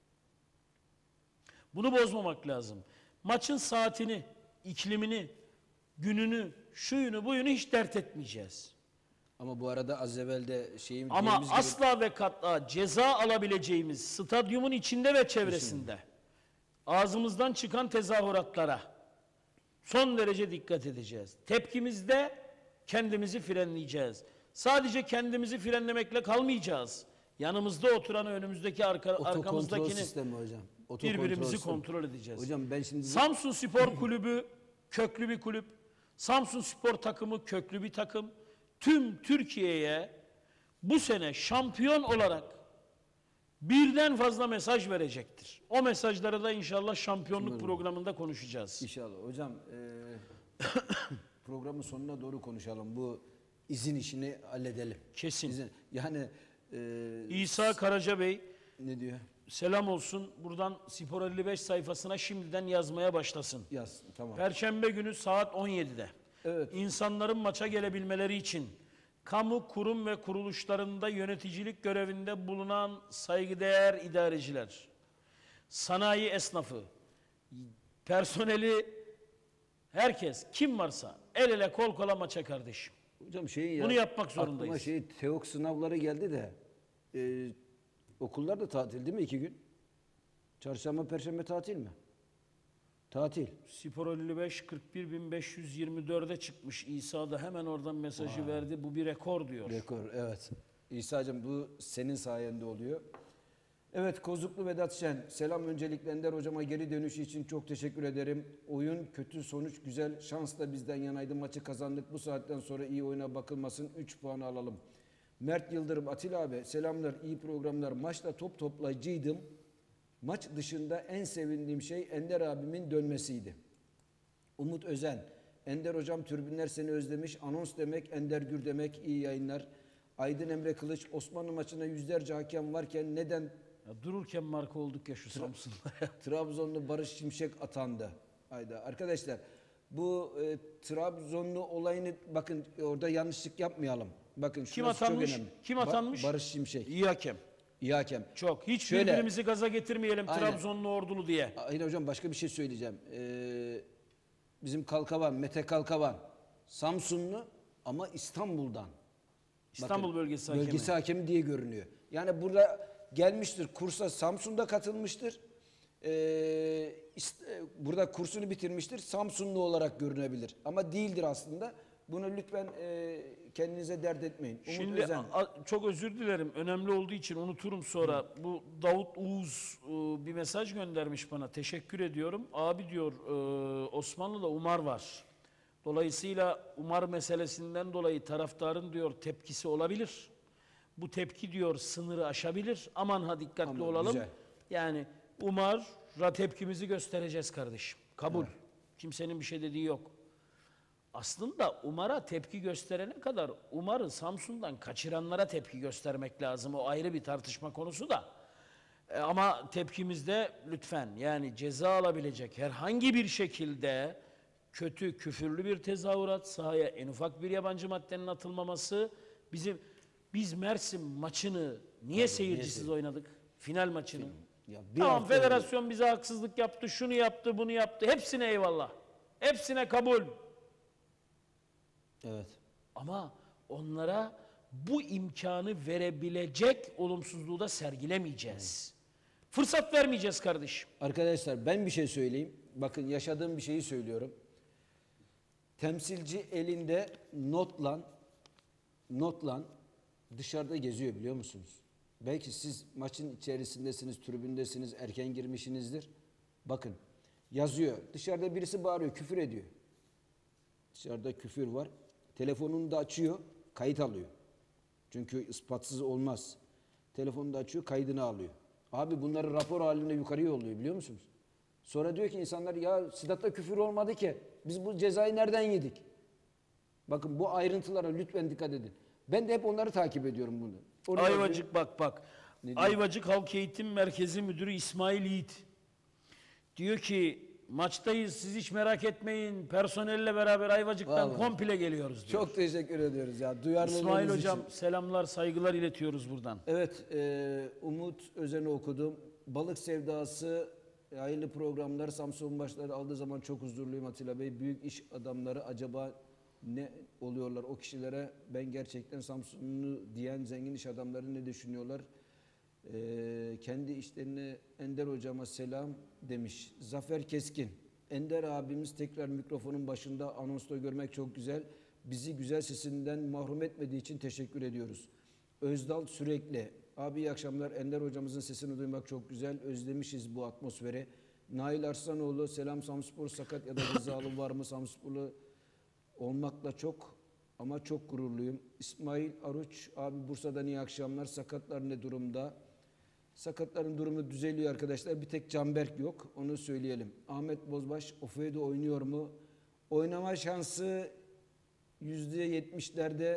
Bunu bozmamak lazım. Maçın saatini, iklimini, gününü, şuyunu buyunu hiç dert etmeyeceğiz. ama bu arada az evvel de Ama asla ve katla ceza alabileceğimiz stadyumun içinde ve çevresinde ağzımızdan çıkan tezahüratlara son derece dikkat edeceğiz. Tepkimizde kendimizi frenleyeceğiz. Sadece kendimizi frenlemekle kalmayacağız. Yanımızda oturan önümüzdeki arkamızdakini sistemi hocam. birbirimizi kontrol edeceğiz. Hocam ben şimdi Samsunspor Kulübü köklü bir kulüp. Samsunspor takımı köklü bir takım. Tüm Türkiye'ye bu sene şampiyon olarak birden fazla mesaj verecektir. O mesajları da inşallah şampiyonluk programında konuşacağız. İnşallah. Hocam programın sonuna doğru konuşalım. Bu izin işini halledelim. Kesin. Yani İsa Karaca Bey ne diyor? selam olsun. Buradan Spor 55 sayfasına şimdiden yazmaya başlasın. Yaz. Tamam. Perşembe günü saat 17'de. Evet. İnsanların maça gelebilmeleri için kamu kurum ve kuruluşlarında yöneticilik görevinde bulunan saygıdeğer idareciler, sanayi esnafı, personeli, herkes kim varsa el ele kol kola maça kardeşim. Hocam Bunu yapmak zorundayız. Aklıma TEOK sınavları geldi de okullar da tatil değil mi 2 gün? Çarşamba, Perşembe tatil mi? Tatil. Spor 55 41.524'e çıkmış. İsa da hemen oradan mesajı verdi. Bu bir rekor diyor. Rekor, evet. İsa'cığım bu senin sayende oluyor. Evet, Kozuklu Vedat Şen. Selam, öncelikle Ender hocama geri dönüşü için çok teşekkür ederim. Oyun kötü, sonuç güzel. Şans da bizden yanaydı. Maçı kazandık. Bu saatten sonra iyi oyuna bakılmasın. 3 puan alalım. Mert Yıldırım, Atilla abi selamlar, iyi programlar. Maçta top toplayıcıydım. Maç dışında en sevindiğim şey Ender abimin dönmesiydi. Umut Özen, Ender hocam tribünler seni özlemiş. Anons demek, Ender Gür demek. İyi yayınlar. Aydın Emre Kılıç, Osmanlı maçına yüzlerce hakem varken neden Ya dururken marka olduk ya şu Samsun'da. Trabzonlu Barış Şimşek atandı? Hayda. Arkadaşlar bu Trabzonlu olayını bakın orada yanlışlık yapmayalım. Bakın Kim şurası atanmış? çok önemli. Kim atanmış? Barış Şimşek. İyi hakem. İyi hakem. Çok. Hiç Şöyle- birbirimizi gaza getirmeyelim Aynen. Trabzonlu ordulu diye. Hayır hocam başka bir şey söyleyeceğim. Bizim Kalkavan, Mete Kalkavan Samsunlu ama İstanbul'dan. İstanbul Bakın, bölgesi hakemi. Bölgesi hakemi diye görünüyor. Yani burada gelmiştir kursa, Samsun'da katılmıştır. Burada kursunu bitirmiştir. Samsunlu olarak görünebilir. Ama değildir aslında. Bunu lütfen kendinize dert etmeyin. Umut Şimdi Özen. çok özür dilerim. Önemli olduğu için unuturum sonra. Bu Davut Uğuz bir mesaj göndermiş bana. Teşekkür ediyorum. Abi diyor Osmanlı'da Umar var. Dolayısıyla Umar meselesinden dolayı taraftarın diyor tepkisi olabilir. Bu tepki diyor sınırı aşabilir. Aman ha dikkatli Aman, olalım. güzel. Yani Umar'a tepkimizi göstereceğiz kardeşim. Kabul. Kimsenin bir şey dediği yok. Aslında Umar'a tepki gösterene kadar Umar'ı Samsun'dan kaçıranlara tepki göstermek lazım. O ayrı bir tartışma konusu da. Ama tepkimizde lütfen yani ceza alabilecek herhangi bir şekilde kötü, küfürlü bir tezahürat, sahaya en ufak bir yabancı maddenin atılmaması biz Mersin maçını niye seyircisiz oynadık? Final maçını. Ya bir Tamam hafta federasyon bize haksızlık yaptı, şunu yaptı, bunu yaptı. Hepsine eyvallah. Hepsine kabul. Evet. Ama onlara bu imkanı verebilecek olumsuzluğu da sergilemeyeceğiz. Fırsat vermeyeceğiz kardeşim. Arkadaşlar ben bir şey söyleyeyim. Bakın yaşadığım bir şeyi söylüyorum. Temsilci elinde notla dışarıda geziyor biliyor musunuz? Belki siz maçın içerisindesiniz, tribündesiniz, erken girmişsinizdir. Bakın yazıyor. Dışarıda birisi bağırıyor, küfür ediyor. Dışarıda küfür var. Telefonunu da açıyor, kayıt alıyor. Çünkü ispatsız olmaz. Telefonunu da açıyor, kaydını alıyor. Abi bunları rapor halinde yukarıya yolluyor biliyor musunuz? Sonra diyor ki insanlar ya statta küfür olmadı ki. Biz bu cezayı nereden yedik? Bakın bu ayrıntılara lütfen dikkat edin. Ben de hep onları takip ediyorum bunu. Oraya Ayvacık bak. Ne diyor? Ayvacık Halk Eğitim Merkezi Müdürü İsmail Yiğit. Diyor ki maçtayız siz hiç merak etmeyin. Personelle beraber Ayvacık'tan Vallahi. komple geliyoruz diyor. Çok teşekkür ediyoruz ya. Duyarlılığınız İsmail Hocam için. selamlar saygılar iletiyoruz buradan. Evet, Umut Özen'i okudum. Balık Sevdası, hayırlı programlar. Samsun maçları aldığı zaman çok huzurluyum Atilla Bey. Büyük iş adamları acaba ne oluyorlar o kişilere? Ben gerçekten Samsunlu diyen zengin iş adamları ne düşünüyorlar? Kendi işlerine Ender hocama selam demiş. Zafer Keskin. Ender abimiz tekrar mikrofonun başında anonsta görmek çok güzel. Bizi güzel sesinden mahrum etmediği için teşekkür ediyoruz. Özdal Sürekli. Abi iyi akşamlar. Ender hocamızın sesini duymak çok güzel. Özlemişiz bu atmosferi. Nail Arslanoğlu. Selam Samspor sakat ya da cezalı var mı? Samsporlu olmakla çok ama çok gururluyum. İsmail Aruç. Abi Bursa'dan iyi akşamlar. Sakatlar ne durumda? Sakatların durumu düzeliyor arkadaşlar. Bir tek Canberk yok. Onu söyleyelim. Ahmet Bozbaş Ofe'de oynuyor mu? Oynama şansı %70'lerde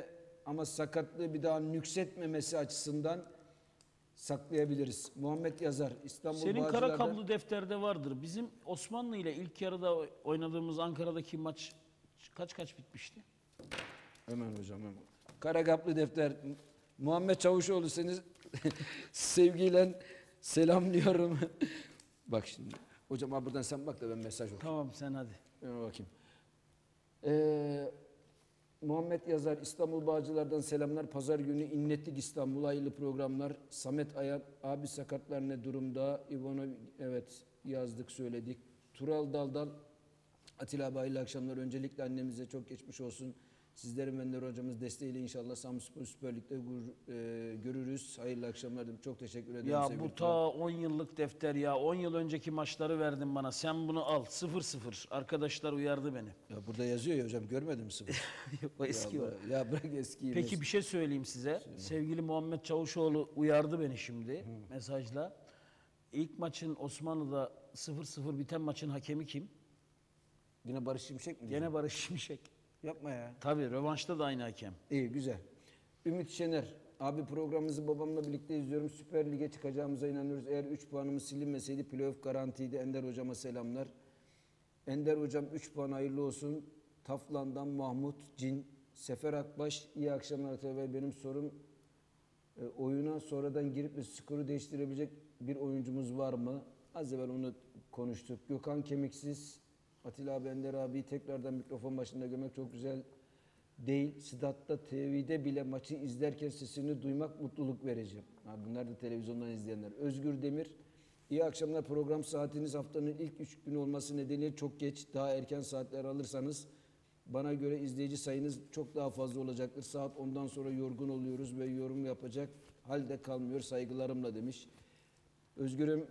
ama sakatlığı bir daha nüksetmemesi açısından saklayabiliriz. Muhammed Yazar, İstanbul Senin kara Bağcılar'da... kablo defterde vardır. Bizim Osmanlı ile ilk yarıda oynadığımız Ankara'daki maç kaç bitmişti? Hemen hocam hemen. Karagaplı defter. Muhammed Çavuşoğlu seni sevgiyle selamlıyorum. Bak şimdi. Hocam abi buradan sen bak da ben mesaj okuyayım. Tamam sen hadi. Ben bakayım. Muhammed Yazar İstanbul Bağcılar'dan selamlar. Pazar günü İnnetlik İstanbul hayırlı programlar. Samet Ayan abi sakatlar ne durumda? İvano evet yazdık söyledik. Tural Daldal Atilla abi hayırlı akşamlar. Öncelikle annemize çok geçmiş olsun. Sizlerin Ender hocamız desteğiyle inşallah Samsunspor Süper Lig'de görürüz. Hayırlı akşamlar dedim. Çok teşekkür ederim. Ya sevgili bu ta 10 yıllık defter ya. 10 yıl önceki maçları verdin bana. Sen bunu al. 0-0. Arkadaşlar uyardı beni. Ya burada yazıyor ya hocam görmedin mi sıfır? O eski o. Ya bırak eskiyi. Peki bir şey söyleyeyim size. Sevgili Muhammed Çavuşoğlu uyardı beni şimdi mesajla. İlk maçın Osmanlı'da 0-0 biten maçın hakemi kim? Yine Barış Şimşek mi? Gene Barış Şimşek. Yapma ya. Tabii rövanşta da aynı hakem. İyi güzel. Ümit Şener. Abi programımızı babamla birlikte izliyorum. Süper Lig'e çıkacağımıza inanıyoruz. Eğer 3 puanımız silinmeseydi playoff garantiydi. Ender hocama selamlar. Ender hocam 3 puan hayırlı olsun. Taflan'dan Mahmut Cin. Sefer Akbaş. İyi akşamlar Atilla. Benim sorum oyuna sonradan girip de skoru değiştirebilecek bir oyuncumuz var mı? Az evvel onu konuştuk. Gökhan Kemiksiz. Atilla abi, Ender abi tekrardan mikrofon başında görmek çok güzel değil. Statta, TV'de bile maçı izlerken sesini duymak mutluluk vereceğim. Abi bunlar da televizyondan izleyenler. Özgür Demir, iyi akşamlar. Program saatiniz haftanın ilk 3 günü olması nedeniyle çok geç. Daha erken saatler alırsanız bana göre izleyici sayınız çok daha fazla olacaktır. Saat 10'dan sonra yorgun oluyoruz ve yorum yapacak halde kalmıyor saygılarımla demiş. Özgür'üm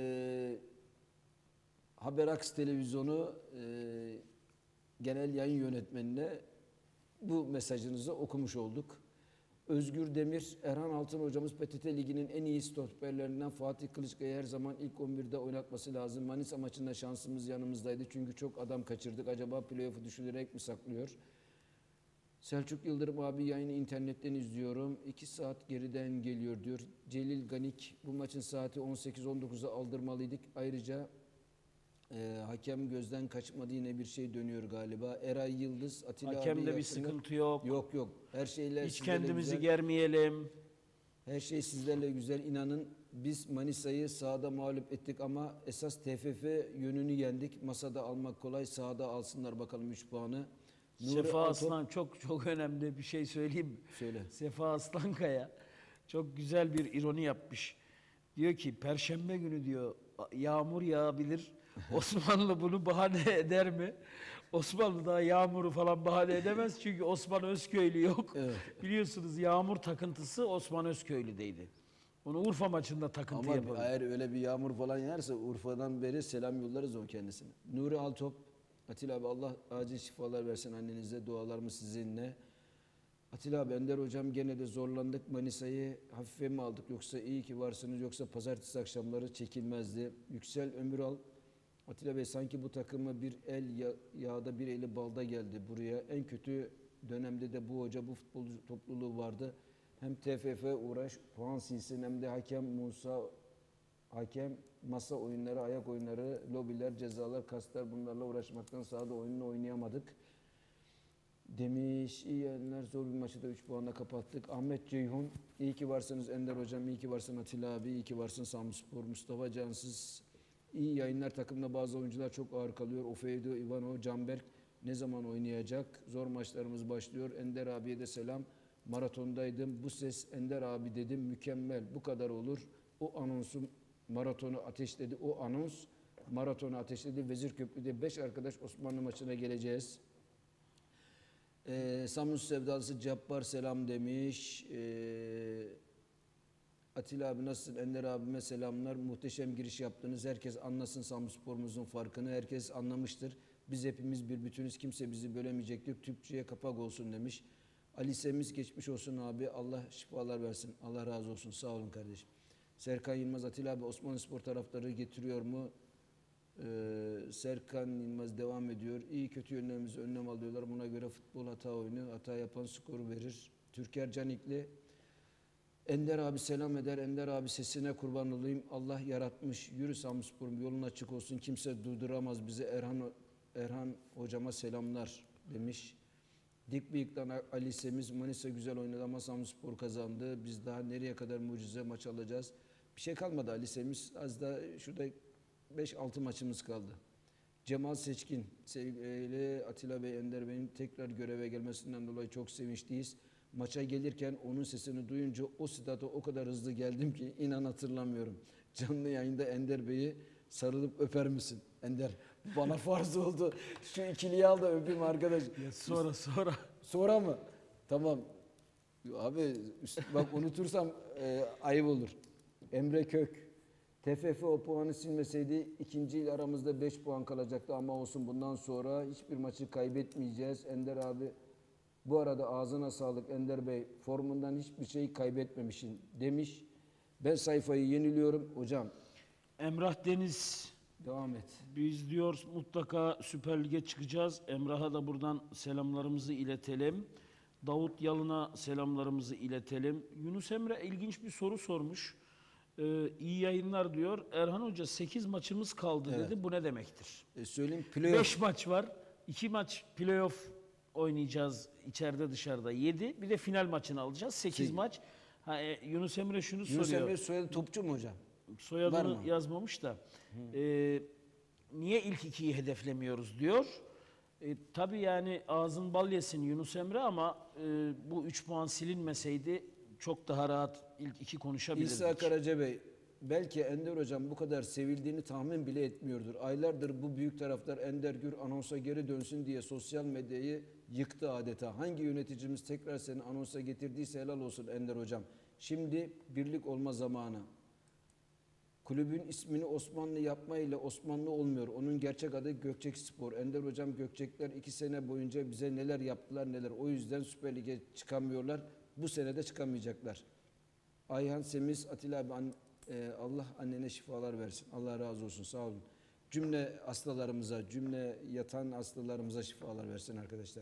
Haberaks Televizyonu genel yayın yönetmenine bu mesajınızı okumuş olduk. Özgür Demir, Erhan Altın hocamız PTT Ligi'nin en iyi stoperlerinden Fatih Kılıçkaya'yı her zaman ilk 11'de oynatması lazım. Manisa maçında şansımız yanımızdaydı çünkü çok adam kaçırdık. Acaba playoff'u düşünerek mi saklıyor? Selçuk Yıldırım abi yayını internetten izliyorum. 2 saat geriden geliyor diyor. Celil Ganik, bu maçın saati 18-19'a aldırmalıydık. Ayrıca hakem gözden kaçmadı, yine bir şey dönüyor galiba. Eray Yıldız, Atilla Hakemde abi bir sıkıntı yok. Yok. Her şeyler Hiç sizlerle kendimizi güzel. germeyelim. Her şey sizlerle güzel. İnanın biz Manisa'yı sahada mağlup ettik ama esas TFF yönünü yendik. Masada almak kolay. Sahada alsınlar bakalım 3 puanı. Nuri Sefa Altop- Aslan çok önemli bir şey söyleyeyim mi? Söyle. Sefa Aslankaya çok güzel bir ironi yapmış. Diyor ki Perşembe günü diyor yağmur yağabilir. Osmanlı bunu bahane eder mi? Osmanlı daha yağmuru falan bahane edemez çünkü Osman Özköylü yok. Evet. Biliyorsunuz yağmur takıntısı Osman Özköylü'deydi. Onu Urfa maçında takıntı Ama yapalım. eğer öyle bir yağmur falan yerse Urfa'dan beri selam yollarız o kendisine. Nuri Altop, Atilla abi Allah acil şifalar versin annenize. Dualarımız sizinle. Atilla abi, Ender hocam gene de zorlandık. Manisa'yı hafife mi aldık yoksa iyi ki varsınız yoksa pazartesi akşamları çekilmezdi. Yüksel Ömüral, Atilla Bey sanki bu takımı bir el yağda bir eli balda geldi buraya. En kötü dönemde de bu hoca bu futbolcu topluluğu vardı. Hem TFF uğraş puan silsin hem de hakem masa oyunları, ayak oyunları, lobiler, cezalar, kastlar, bunlarla uğraşmaktan sahada oyununu oynayamadık. Demiş, iyi yayınlar, zor bir maçı da 3 puanla kapattık. Ahmet Ceyhun, iyi ki varsınız Ender hocam, iyi ki varsın Atilla abi, iyi ki varsın Samsunspor. Mustafa Cansız, iyi yayınlar, takımda bazı oyuncular çok ağır kalıyor. Ofeido, Ivano, Canberk ne zaman oynayacak? Zor maçlarımız başlıyor. Ender abiye de selam. Maratondaydım, bu ses Ender abi dedim, mükemmel, bu kadar olur. O anonsu maratonu ateşledi, o anons maratonu ateşledi. Vezirköprü'de 5 arkadaş Osmanlı maçına geleceğiz. Samsun sevdalısı Cabbar selam demiş. Atilla abi nasılsın? Ender abime selamlar. Muhteşem giriş yaptınız. Herkes anlasın Samsunspor'umuzun farkını. Herkes anlamıştır. Biz hepimiz bir bütünüz. Kimse bizi bölemeyecektir. Türkçe'ye kapak olsun demiş. Ali Semiz geçmiş olsun abi. Allah şifalar versin. Allah razı olsun. Sağ olun kardeşim. Serkan Yılmaz, Atilla abi Osmanlıspor taraftarı getiriyor mu? Serkan Yılmaz devam ediyor. İyi kötü yönlerimizi önlem alıyorlar. Buna göre futbol hata oyunu. Hata yapan skoru verir. Türker Canikli. Ender abi selam eder. Ender abi sesine kurban olayım. Allah yaratmış. Yürü Samspor'um, yolun açık olsun. Kimse durduramaz bizi. Erhan hocama selamlar demiş. Dik bıyıktan Ali Semiz, Manisa güzel oynadı ama Samspor kazandı. Biz daha nereye kadar mucize maç alacağız? Bir şey kalmadı Ali Semiz. Az da şurada 5-6 maçımız kaldı. Cemal Seçkin, sevgili Atilla Bey, Ender Bey'in tekrar göreve gelmesinden dolayı çok sevinçliyiz. Maça gelirken onun sesini duyunca o stada o kadar hızlı geldim ki inan hatırlamıyorum. Canlı yayında Ender Bey'i sarılıp öper misin? Ender bana farz oldu. Şu ikiliyi al da öpeyim arkadaş. Ya sonra. Sonra mı? Tamam. Abi bak unutursam ayıp olur. Emre Kök. TFF o puanı silmeseydi ikinci il aramızda 5 puan kalacaktı ama olsun, bundan sonra hiçbir maçı kaybetmeyeceğiz. Ender abi, bu arada ağzına sağlık Ender Bey, formundan hiçbir şey kaybetmemişsin demiş. Ben sayfayı yeniliyorum hocam. Emrah Deniz, Devam et. biz diyor mutlaka Süper Lig'e çıkacağız. Emrah'a da buradan selamlarımızı iletelim. Davut Yalın'a selamlarımızı iletelim. Yunus Emre ilginç bir soru sormuş. İyi yayınlar diyor. Erhan Hoca 8 maçımız kaldı dedi. Bu ne demektir? Söyleyeyim, playoff. 5 maç var. 2 maç playoff oynayacağız içeride dışarıda. 7. Bir de final maçını alacağız. 8 maç. Yunus Emre şunu Yunus soruyor. Emre soyadı topçu mu hocam? Var Soyadını mı? yazmamış da. Niye ilk 2'yi hedeflemiyoruz diyor. Tabii yani ağzın bal yesin Yunus Emre ama bu 3 puan silinmeseydi çok daha rahat ilk 2 konuşabilirdik. İsa Karaca Bey, belki Ender hocam bu kadar sevildiğini tahmin bile etmiyordur. Aylardır bu büyük taraftar Ender Gür anonsa geri dönsün diye sosyal medyayı yıktı adeta. Hangi yöneticimiz tekrar seni anonsa getirdiyse helal olsun Ender hocam. Şimdi birlik olma zamanı. Kulübün ismini Osmanlı yapma ile Osmanlı olmuyor. Onun gerçek adı Gökçek Spor. Ender hocam, Gökçekler 2 sene boyunca bize neler yaptılar neler. O yüzden Süper Lig'e çıkamıyorlar. Bu sene de çıkamayacaklar. Ayhan Semiz, Atilla abi, Allah annene şifalar versin. Allah razı olsun, sağ olun. Cümle hastalarımıza, cümle yatan hastalarımıza şifalar versin arkadaşlar.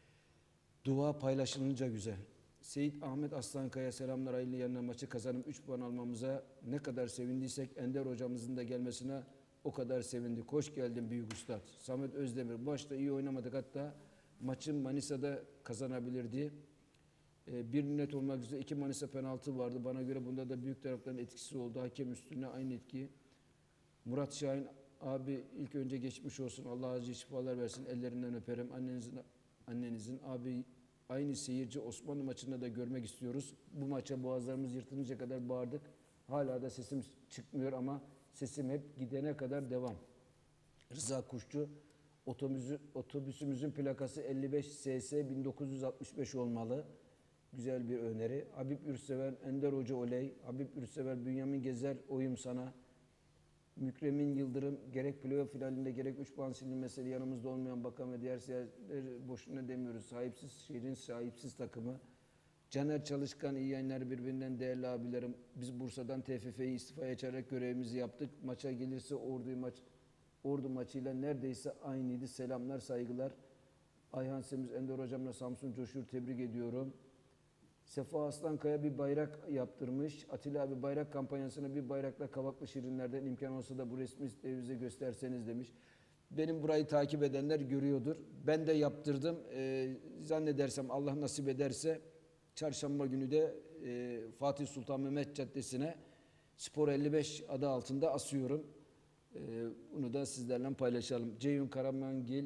Dua paylaşılınca güzel. Seyit Ahmet Aslankaya selamlar, hayırlı yerine maçı kazanıp 3 puan almamıza ne kadar sevindiysek Ender hocamızın da gelmesine o kadar sevindik. Hoş geldin büyük ustad. Samet Özdemir, başta iyi oynamadık, hatta maçın Manisa'da kazanabilirdi. Bir net olmak üzere 2 Manisa penaltı vardı. Bana göre bunda da büyük tarafların etkisi oldu. Hakem üstüne aynı etki. Murat Şahin abi, ilk önce geçmiş olsun. Allah acil şifalar versin. Ellerinden öperim. Annenizin abi, aynı seyirci Osmanlı maçında da görmek istiyoruz. Bu maça boğazlarımız yırtınınca kadar bağırdık. Hala da sesim çıkmıyor ama sesim hep gidene kadar devam. Rıza Kuşçu, otobüsümüzün plakası 55 SS 1965 olmalı. Güzel bir öneri. Habib Ürsever, Ender Hoca oley. Habib Ürsever, Bünyamin Gezer, oyum sana. Mükremin Yıldırım, gerek playoff finalinde gerek 3 puan silinmesiyle yanımızda olmayan bakan ve diğer siyasiler boşuna demiyoruz. Sahipsiz şehrin sahipsiz takımı. Caner Çalışkan, iyi yayınlar birbirinden değerli abilerim. Biz Bursa'dan TFF'yi istifaya çağırarak görevimizi yaptık. Maça gelirse Ordu maçıyla neredeyse aynıydı. Selamlar, saygılar. Ayhan Semiz, Ender hocamla Samsun coşur, tebrik ediyorum. Sefa Aslankaya bir bayrak yaptırmış. Atilla abi, bayrak kampanyasına bir bayrakla Kavaklı Şirinler'den imkan olsa da bu resmi evinize gösterseniz demiş. Benim burayı takip edenler görüyordur. Ben de yaptırdım. Zannedersem Allah nasip ederse çarşamba günü de Fatih Sultan Mehmet Caddesi'ne Spor 55 adı altında asıyorum. Bunu da sizlerle paylaşalım. Ceyhun Karamangil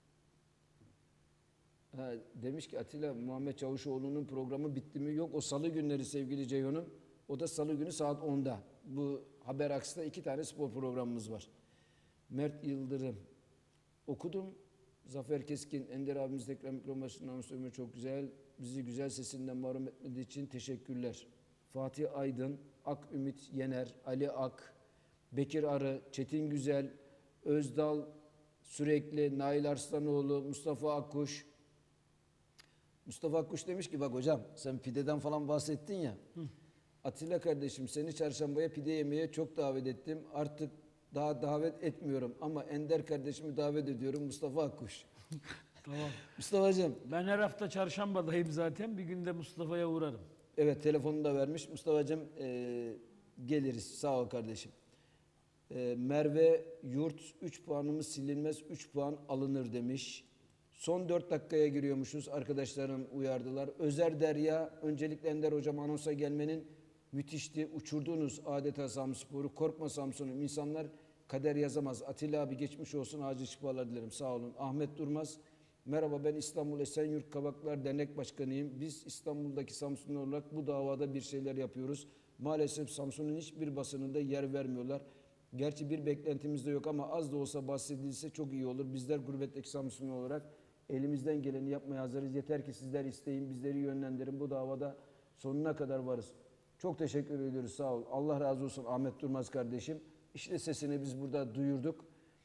demiş ki Atilla, Muhammed Çavuşoğlu'nun programı bitti mi? Yok, o salı günleri sevgili Ceyhun'um. O da salı günü saat 10'da. Bu Haber Aks'ta 2 tane spor programımız var. Mert Yıldırım. Okudum. Zafer Keskin, Ender abimiz tekrar mikrofon başında anonsörümü çok güzel. Bizi güzel sesinden mahrum etmediği için teşekkürler. Fatih Aydın, Ak Ümit Yener, Ali Ak, Bekir Arı, Çetin Güzel, Özdal Sürekli, Nail Arslanoğlu, Mustafa Akkuş. Mustafa Akkuş demiş ki bak hocam, sen pideden falan bahsettin ya. Atilla kardeşim, seni çarşambaya pide yemeye çok davet ettim. Artık daha davet etmiyorum ama Ender kardeşimi davet ediyorum, Mustafa Akkuş. Tamam. Mustafa'cığım, Ben her hafta çarşambadayım zaten. Bir günde Mustafa'ya uğrarım. evet telefonunu da vermiş. Mustafa'cığım geliriz. Sağ ol kardeşim. Merve Yurt 3 puanımız silinmez 3 puan alınır demiş. Son 4 dakikaya giriyormuşuz. Arkadaşlarım uyardılar. Özer Derya, öncelikle Ender hocam anonsa gelmenin müthişti. Uçurdunuz adeta Samspor'u. Korkma Samsun'um. İnsanlar kader yazamaz. Atilla abi geçmiş olsun. Acil şifalar dilerim. Sağ olun. Ahmet Durmaz. Merhaba, ben İstanbul Esenyurt Kavaklar Dernek Başkanıyım. Biz İstanbul'daki Samsunlu olarak bu davada bir şeyler yapıyoruz. Maalesef Samsun'un hiçbir basınında yer vermiyorlar. Gerçi bir beklentimiz de yok ama az da olsa bahsedilse çok iyi olur. Bizler gurbetteki Samsunlu olarak elimizden geleni yapmaya hazırız. Yeter ki sizler isteyin, bizleri yönlendirin. Bu davada sonuna kadar varız. Çok teşekkür ediyoruz, sağ ol. Allah razı olsun Ahmet Durmaz kardeşim. İşte sesini biz burada duyurduk.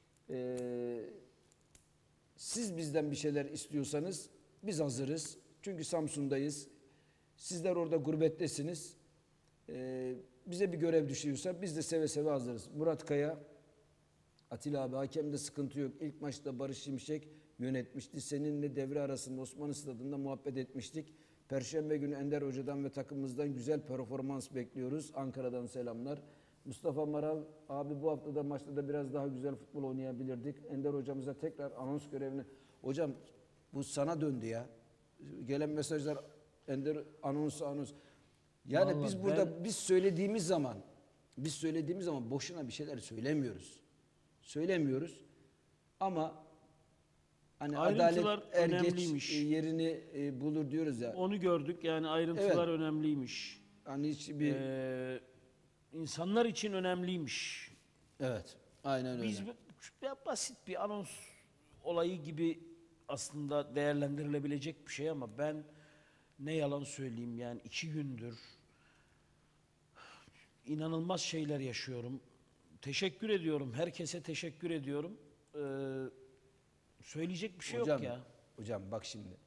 Siz bizden bir şeyler istiyorsanız biz hazırız. Çünkü Samsun'dayız. Sizler orada gurbettesiniz. Bize bir görev düşüyorsa biz de seve seve hazırız. Murat Kaya, Atilla abi hakemde sıkıntı yok. İlk maçta Barış Şimşek yönetmişti. Seninle devre arasında Osmanlı Stadı'nda muhabbet etmiştik. Perşembe günü Ender Hoca'dan ve takımımızdan güzel performans bekliyoruz. Ankara'dan selamlar. Mustafa Maral abi, bu haftada maçta da biraz daha güzel futbol oynayabilirdik. Ender hocamıza tekrar anons görevini. Hocam bu sana döndü ya. Gelen mesajlar Ender anons. Yani Vallahi biz burada biz söylediğimiz zaman boşuna bir şeyler söylemiyoruz. Ama hani Ayrıntılar adalet er geç önemliymiş. yerini bulur diyoruz ya. Onu gördük. Yani ayrıntılar Evet. önemliymiş. Hani hiçbir İnsanlar için önemliymiş. evet. Aynen öyle. Biz ya basit bir anons olayı gibi aslında değerlendirilebilecek bir şey ama ben ne yalan söyleyeyim, yani 2 gündür inanılmaz şeyler yaşıyorum. Teşekkür ediyorum. Herkese teşekkür ediyorum. Söyleyecek bir şey yok ya. Hocam bak şimdi.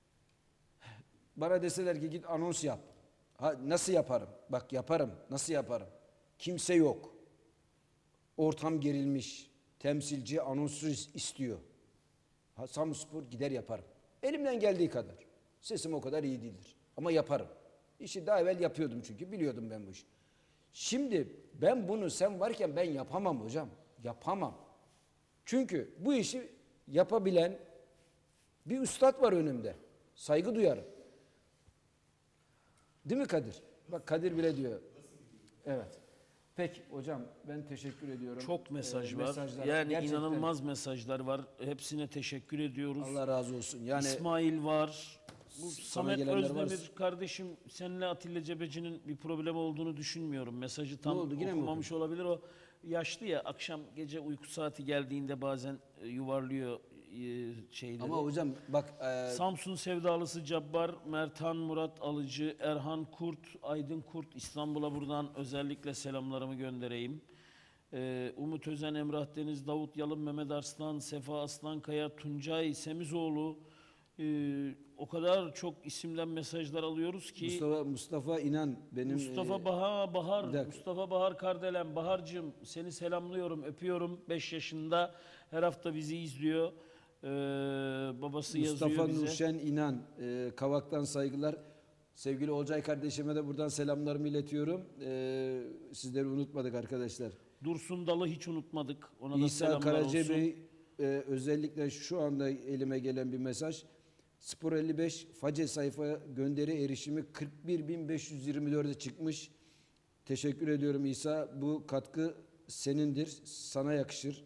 Bana deseler ki git anons yap. Ha, nasıl yaparım? Bak yaparım. Nasıl yaparım? Kimse yok. Ortam gerilmiş. Temsilci anonsu istiyor. Ha, Samspor gider yaparım. Elimden geldiği kadar. Sesim o kadar iyi değildir. Ama yaparım. İşi daha evvel yapıyordum çünkü. Biliyordum ben bu işi. Şimdi ben bunu sen varken ben yapamam hocam. Yapamam. Çünkü bu işi yapabilen bir üstad var önümde. Saygı duyarım. Değil mi Kadir? Bak Kadir bile diyor. Evet. Peki hocam ben teşekkür ediyorum. Çok mesaj var. Mesajlar Yani gerçekten inanılmaz mesajlar var. Hepsine teşekkür ediyoruz. Allah razı olsun. Yani İsmail var. Bu Samet gelenler Özdemir var. kardeşim, seninle Atilla Cebeci'nin bir problem olduğunu düşünmüyorum. Mesajı tam oldu? Yine mi okumamış olabilir. O yaşlı ya, akşam gece uyku saati geldiğinde bazen yuvarlıyor şeyleri. ama hocam bak Samsun sevdalısı Cabbar, Mertan Murat Alıcı, Erhan Kurt, Aydın Kurt, İstanbul'a buradan özellikle selamlarımı göndereyim. Umut Özen, Emrah Deniz, Davut Yalın, Mehmet Arslan, Sefa Aslankaya, Tuncay Semizoğlu, o kadar çok isimden mesajlar alıyoruz ki. Mustafa İnan benim Mustafa Bahar, bir dakika. Mustafa Bahar Kardelen, Bahar'cığım seni selamlıyorum, öpüyorum. 5 yaşında, her hafta bizi izliyor. Babası Mustafa yazıyor bize. Nurşen İnan Kavak'tan saygılar. Sevgili Olcay kardeşime de buradan selamlarımı iletiyorum. Sizleri unutmadık arkadaşlar. Dursun Dal'ı hiç unutmadık. Ona da İsa selamlar Karaca olsun. Bey özellikle şu anda elime gelen bir mesaj. Spor 55 Face sayfa gönderi erişimi 41.524'e çıkmış. Teşekkür ediyorum İsa. Bu katkı senindir. Sana yakışır.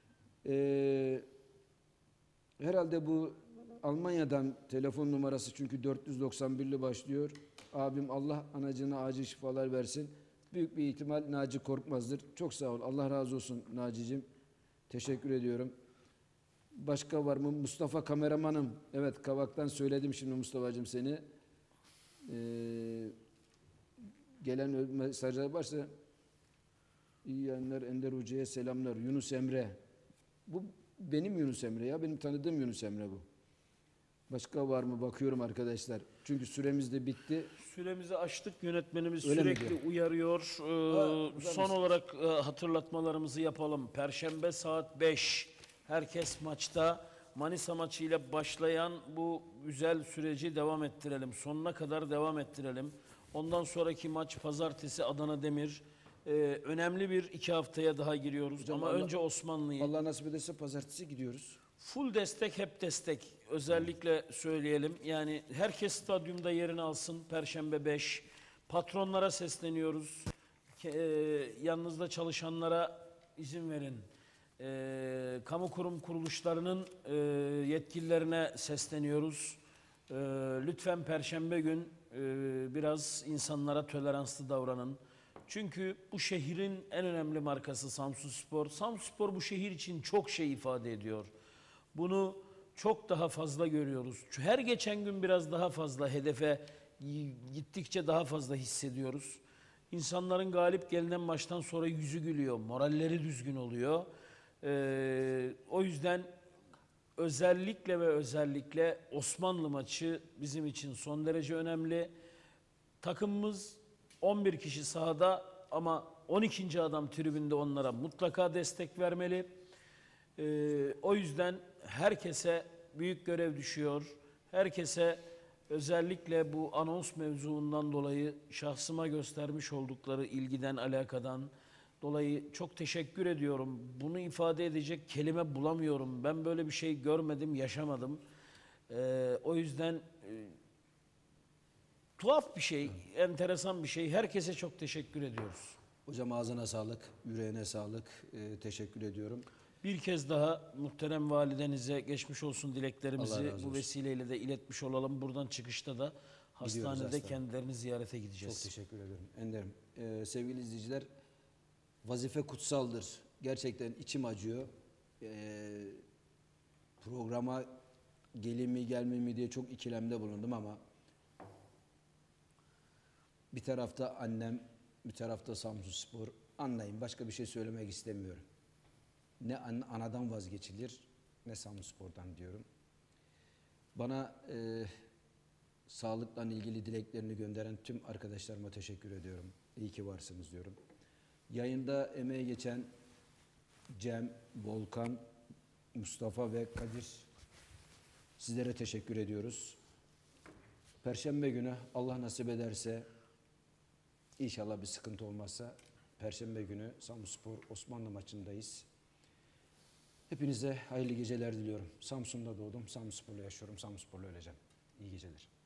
Herhalde bu Almanya'dan telefon numarası çünkü 491'li başlıyor. Abim Allah anacığına acil şifalar versin. Büyük bir ihtimal Naci Korkmaz'dır. Çok sağ ol. Allah razı olsun Naci'cim. Teşekkür ediyorum. Başka var mı? Mustafa kameramanım. Evet Kavak'tan söyledim şimdi Mustafa'cığım seni. Gelen mesajlar varsa iyi yayınlar, Ender Hoca'ya selamlar. Yunus Emre. Bu benim Yunus Emre ya. Benim tanıdığım Yunus Emre bu. Başka var mı? Bakıyorum arkadaşlar. Çünkü süremiz de bitti. Süremizi açtık. Yönetmenimiz Öyle mi sürekli uyarıyor. uzar Son mısın? olarak hatırlatmalarımızı yapalım. Perşembe saat 5. Herkes maçta. Manisa maçıyla başlayan bu güzel süreci devam ettirelim. Sonuna kadar devam ettirelim. Ondan sonraki maç pazartesi Adana Demir. Önemli bir 2 haftaya daha giriyoruz. Hocam Ama Allah- önce Osmanlı'yı. Allah nasip ederse pazartesi gidiyoruz. Full destek, hep destek. Özellikle söyleyelim. Yani herkes stadyumda yerini alsın. Perşembe 5. Patronlara sesleniyoruz. Yanınızda çalışanlara izin verin. Kamu kurum kuruluşlarının yetkililerine sesleniyoruz. Lütfen Perşembe gün biraz insanlara toleranslı davranın. Çünkü bu şehrin en önemli markası Samsunspor. Samsunspor bu şehir için çok şey ifade ediyor. Bunu çok daha fazla görüyoruz. Her geçen gün biraz daha fazla hedefe gittikçe daha fazla hissediyoruz. İnsanların galip gelinen maçtan sonra yüzü gülüyor, moralleri düzgün oluyor. O yüzden özellikle ve özellikle Osmanlı maçı bizim için son derece önemli. Takımımız 11 kişi sahada ama 12. adam tribünde, onlara mutlaka destek vermeli. O yüzden herkese büyük görev düşüyor. Herkese özellikle bu anons mevzuundan dolayı şahsıma göstermiş oldukları ilgiden, alakadan dolayı çok teşekkür ediyorum. Bunu ifade edecek kelime bulamıyorum. Ben böyle bir şey görmedim, yaşamadım. O yüzden tuhaf bir şey, enteresan bir şey. Herkese çok teşekkür ediyoruz. Hocam ağzına sağlık, yüreğine sağlık. Teşekkür ediyorum. Bir kez daha muhterem validenize geçmiş olsun Allah dileklerimizi razı bu olsun. vesileyle de iletmiş olalım. Buradan çıkışta da hastanede hastaneye. kendilerini ziyarete Çok gideceğiz. teşekkür ederim. Ender'im. Sevgili izleyiciler, vazife kutsaldır. Gerçekten içim acıyor. Programa geleyim mi gelmeyeyim mi diye çok ikilemde bulundum ama bir tarafta annem, bir tarafta Samsunspor. Anlayın, başka bir şey söylemek istemiyorum. Ne anadan vazgeçilir ne Samsunspor'dan diyorum. Bana sağlıkla ilgili dileklerini gönderen tüm arkadaşlarıma teşekkür ediyorum. İyi ki varsınız diyorum. Yayında emeği geçen Cem, Volkan, Mustafa ve Kadir, sizlere teşekkür ediyoruz. Perşembe günü Allah nasip ederse, inşallah bir sıkıntı olmazsa, Perşembe günü Samsunspor Osmanlı maçındayız. Hepinize hayırlı geceler diliyorum. Samsun'da doğdum, Samsunspor'la yaşıyorum, Samsunspor'la öleceğim. İyi geceler.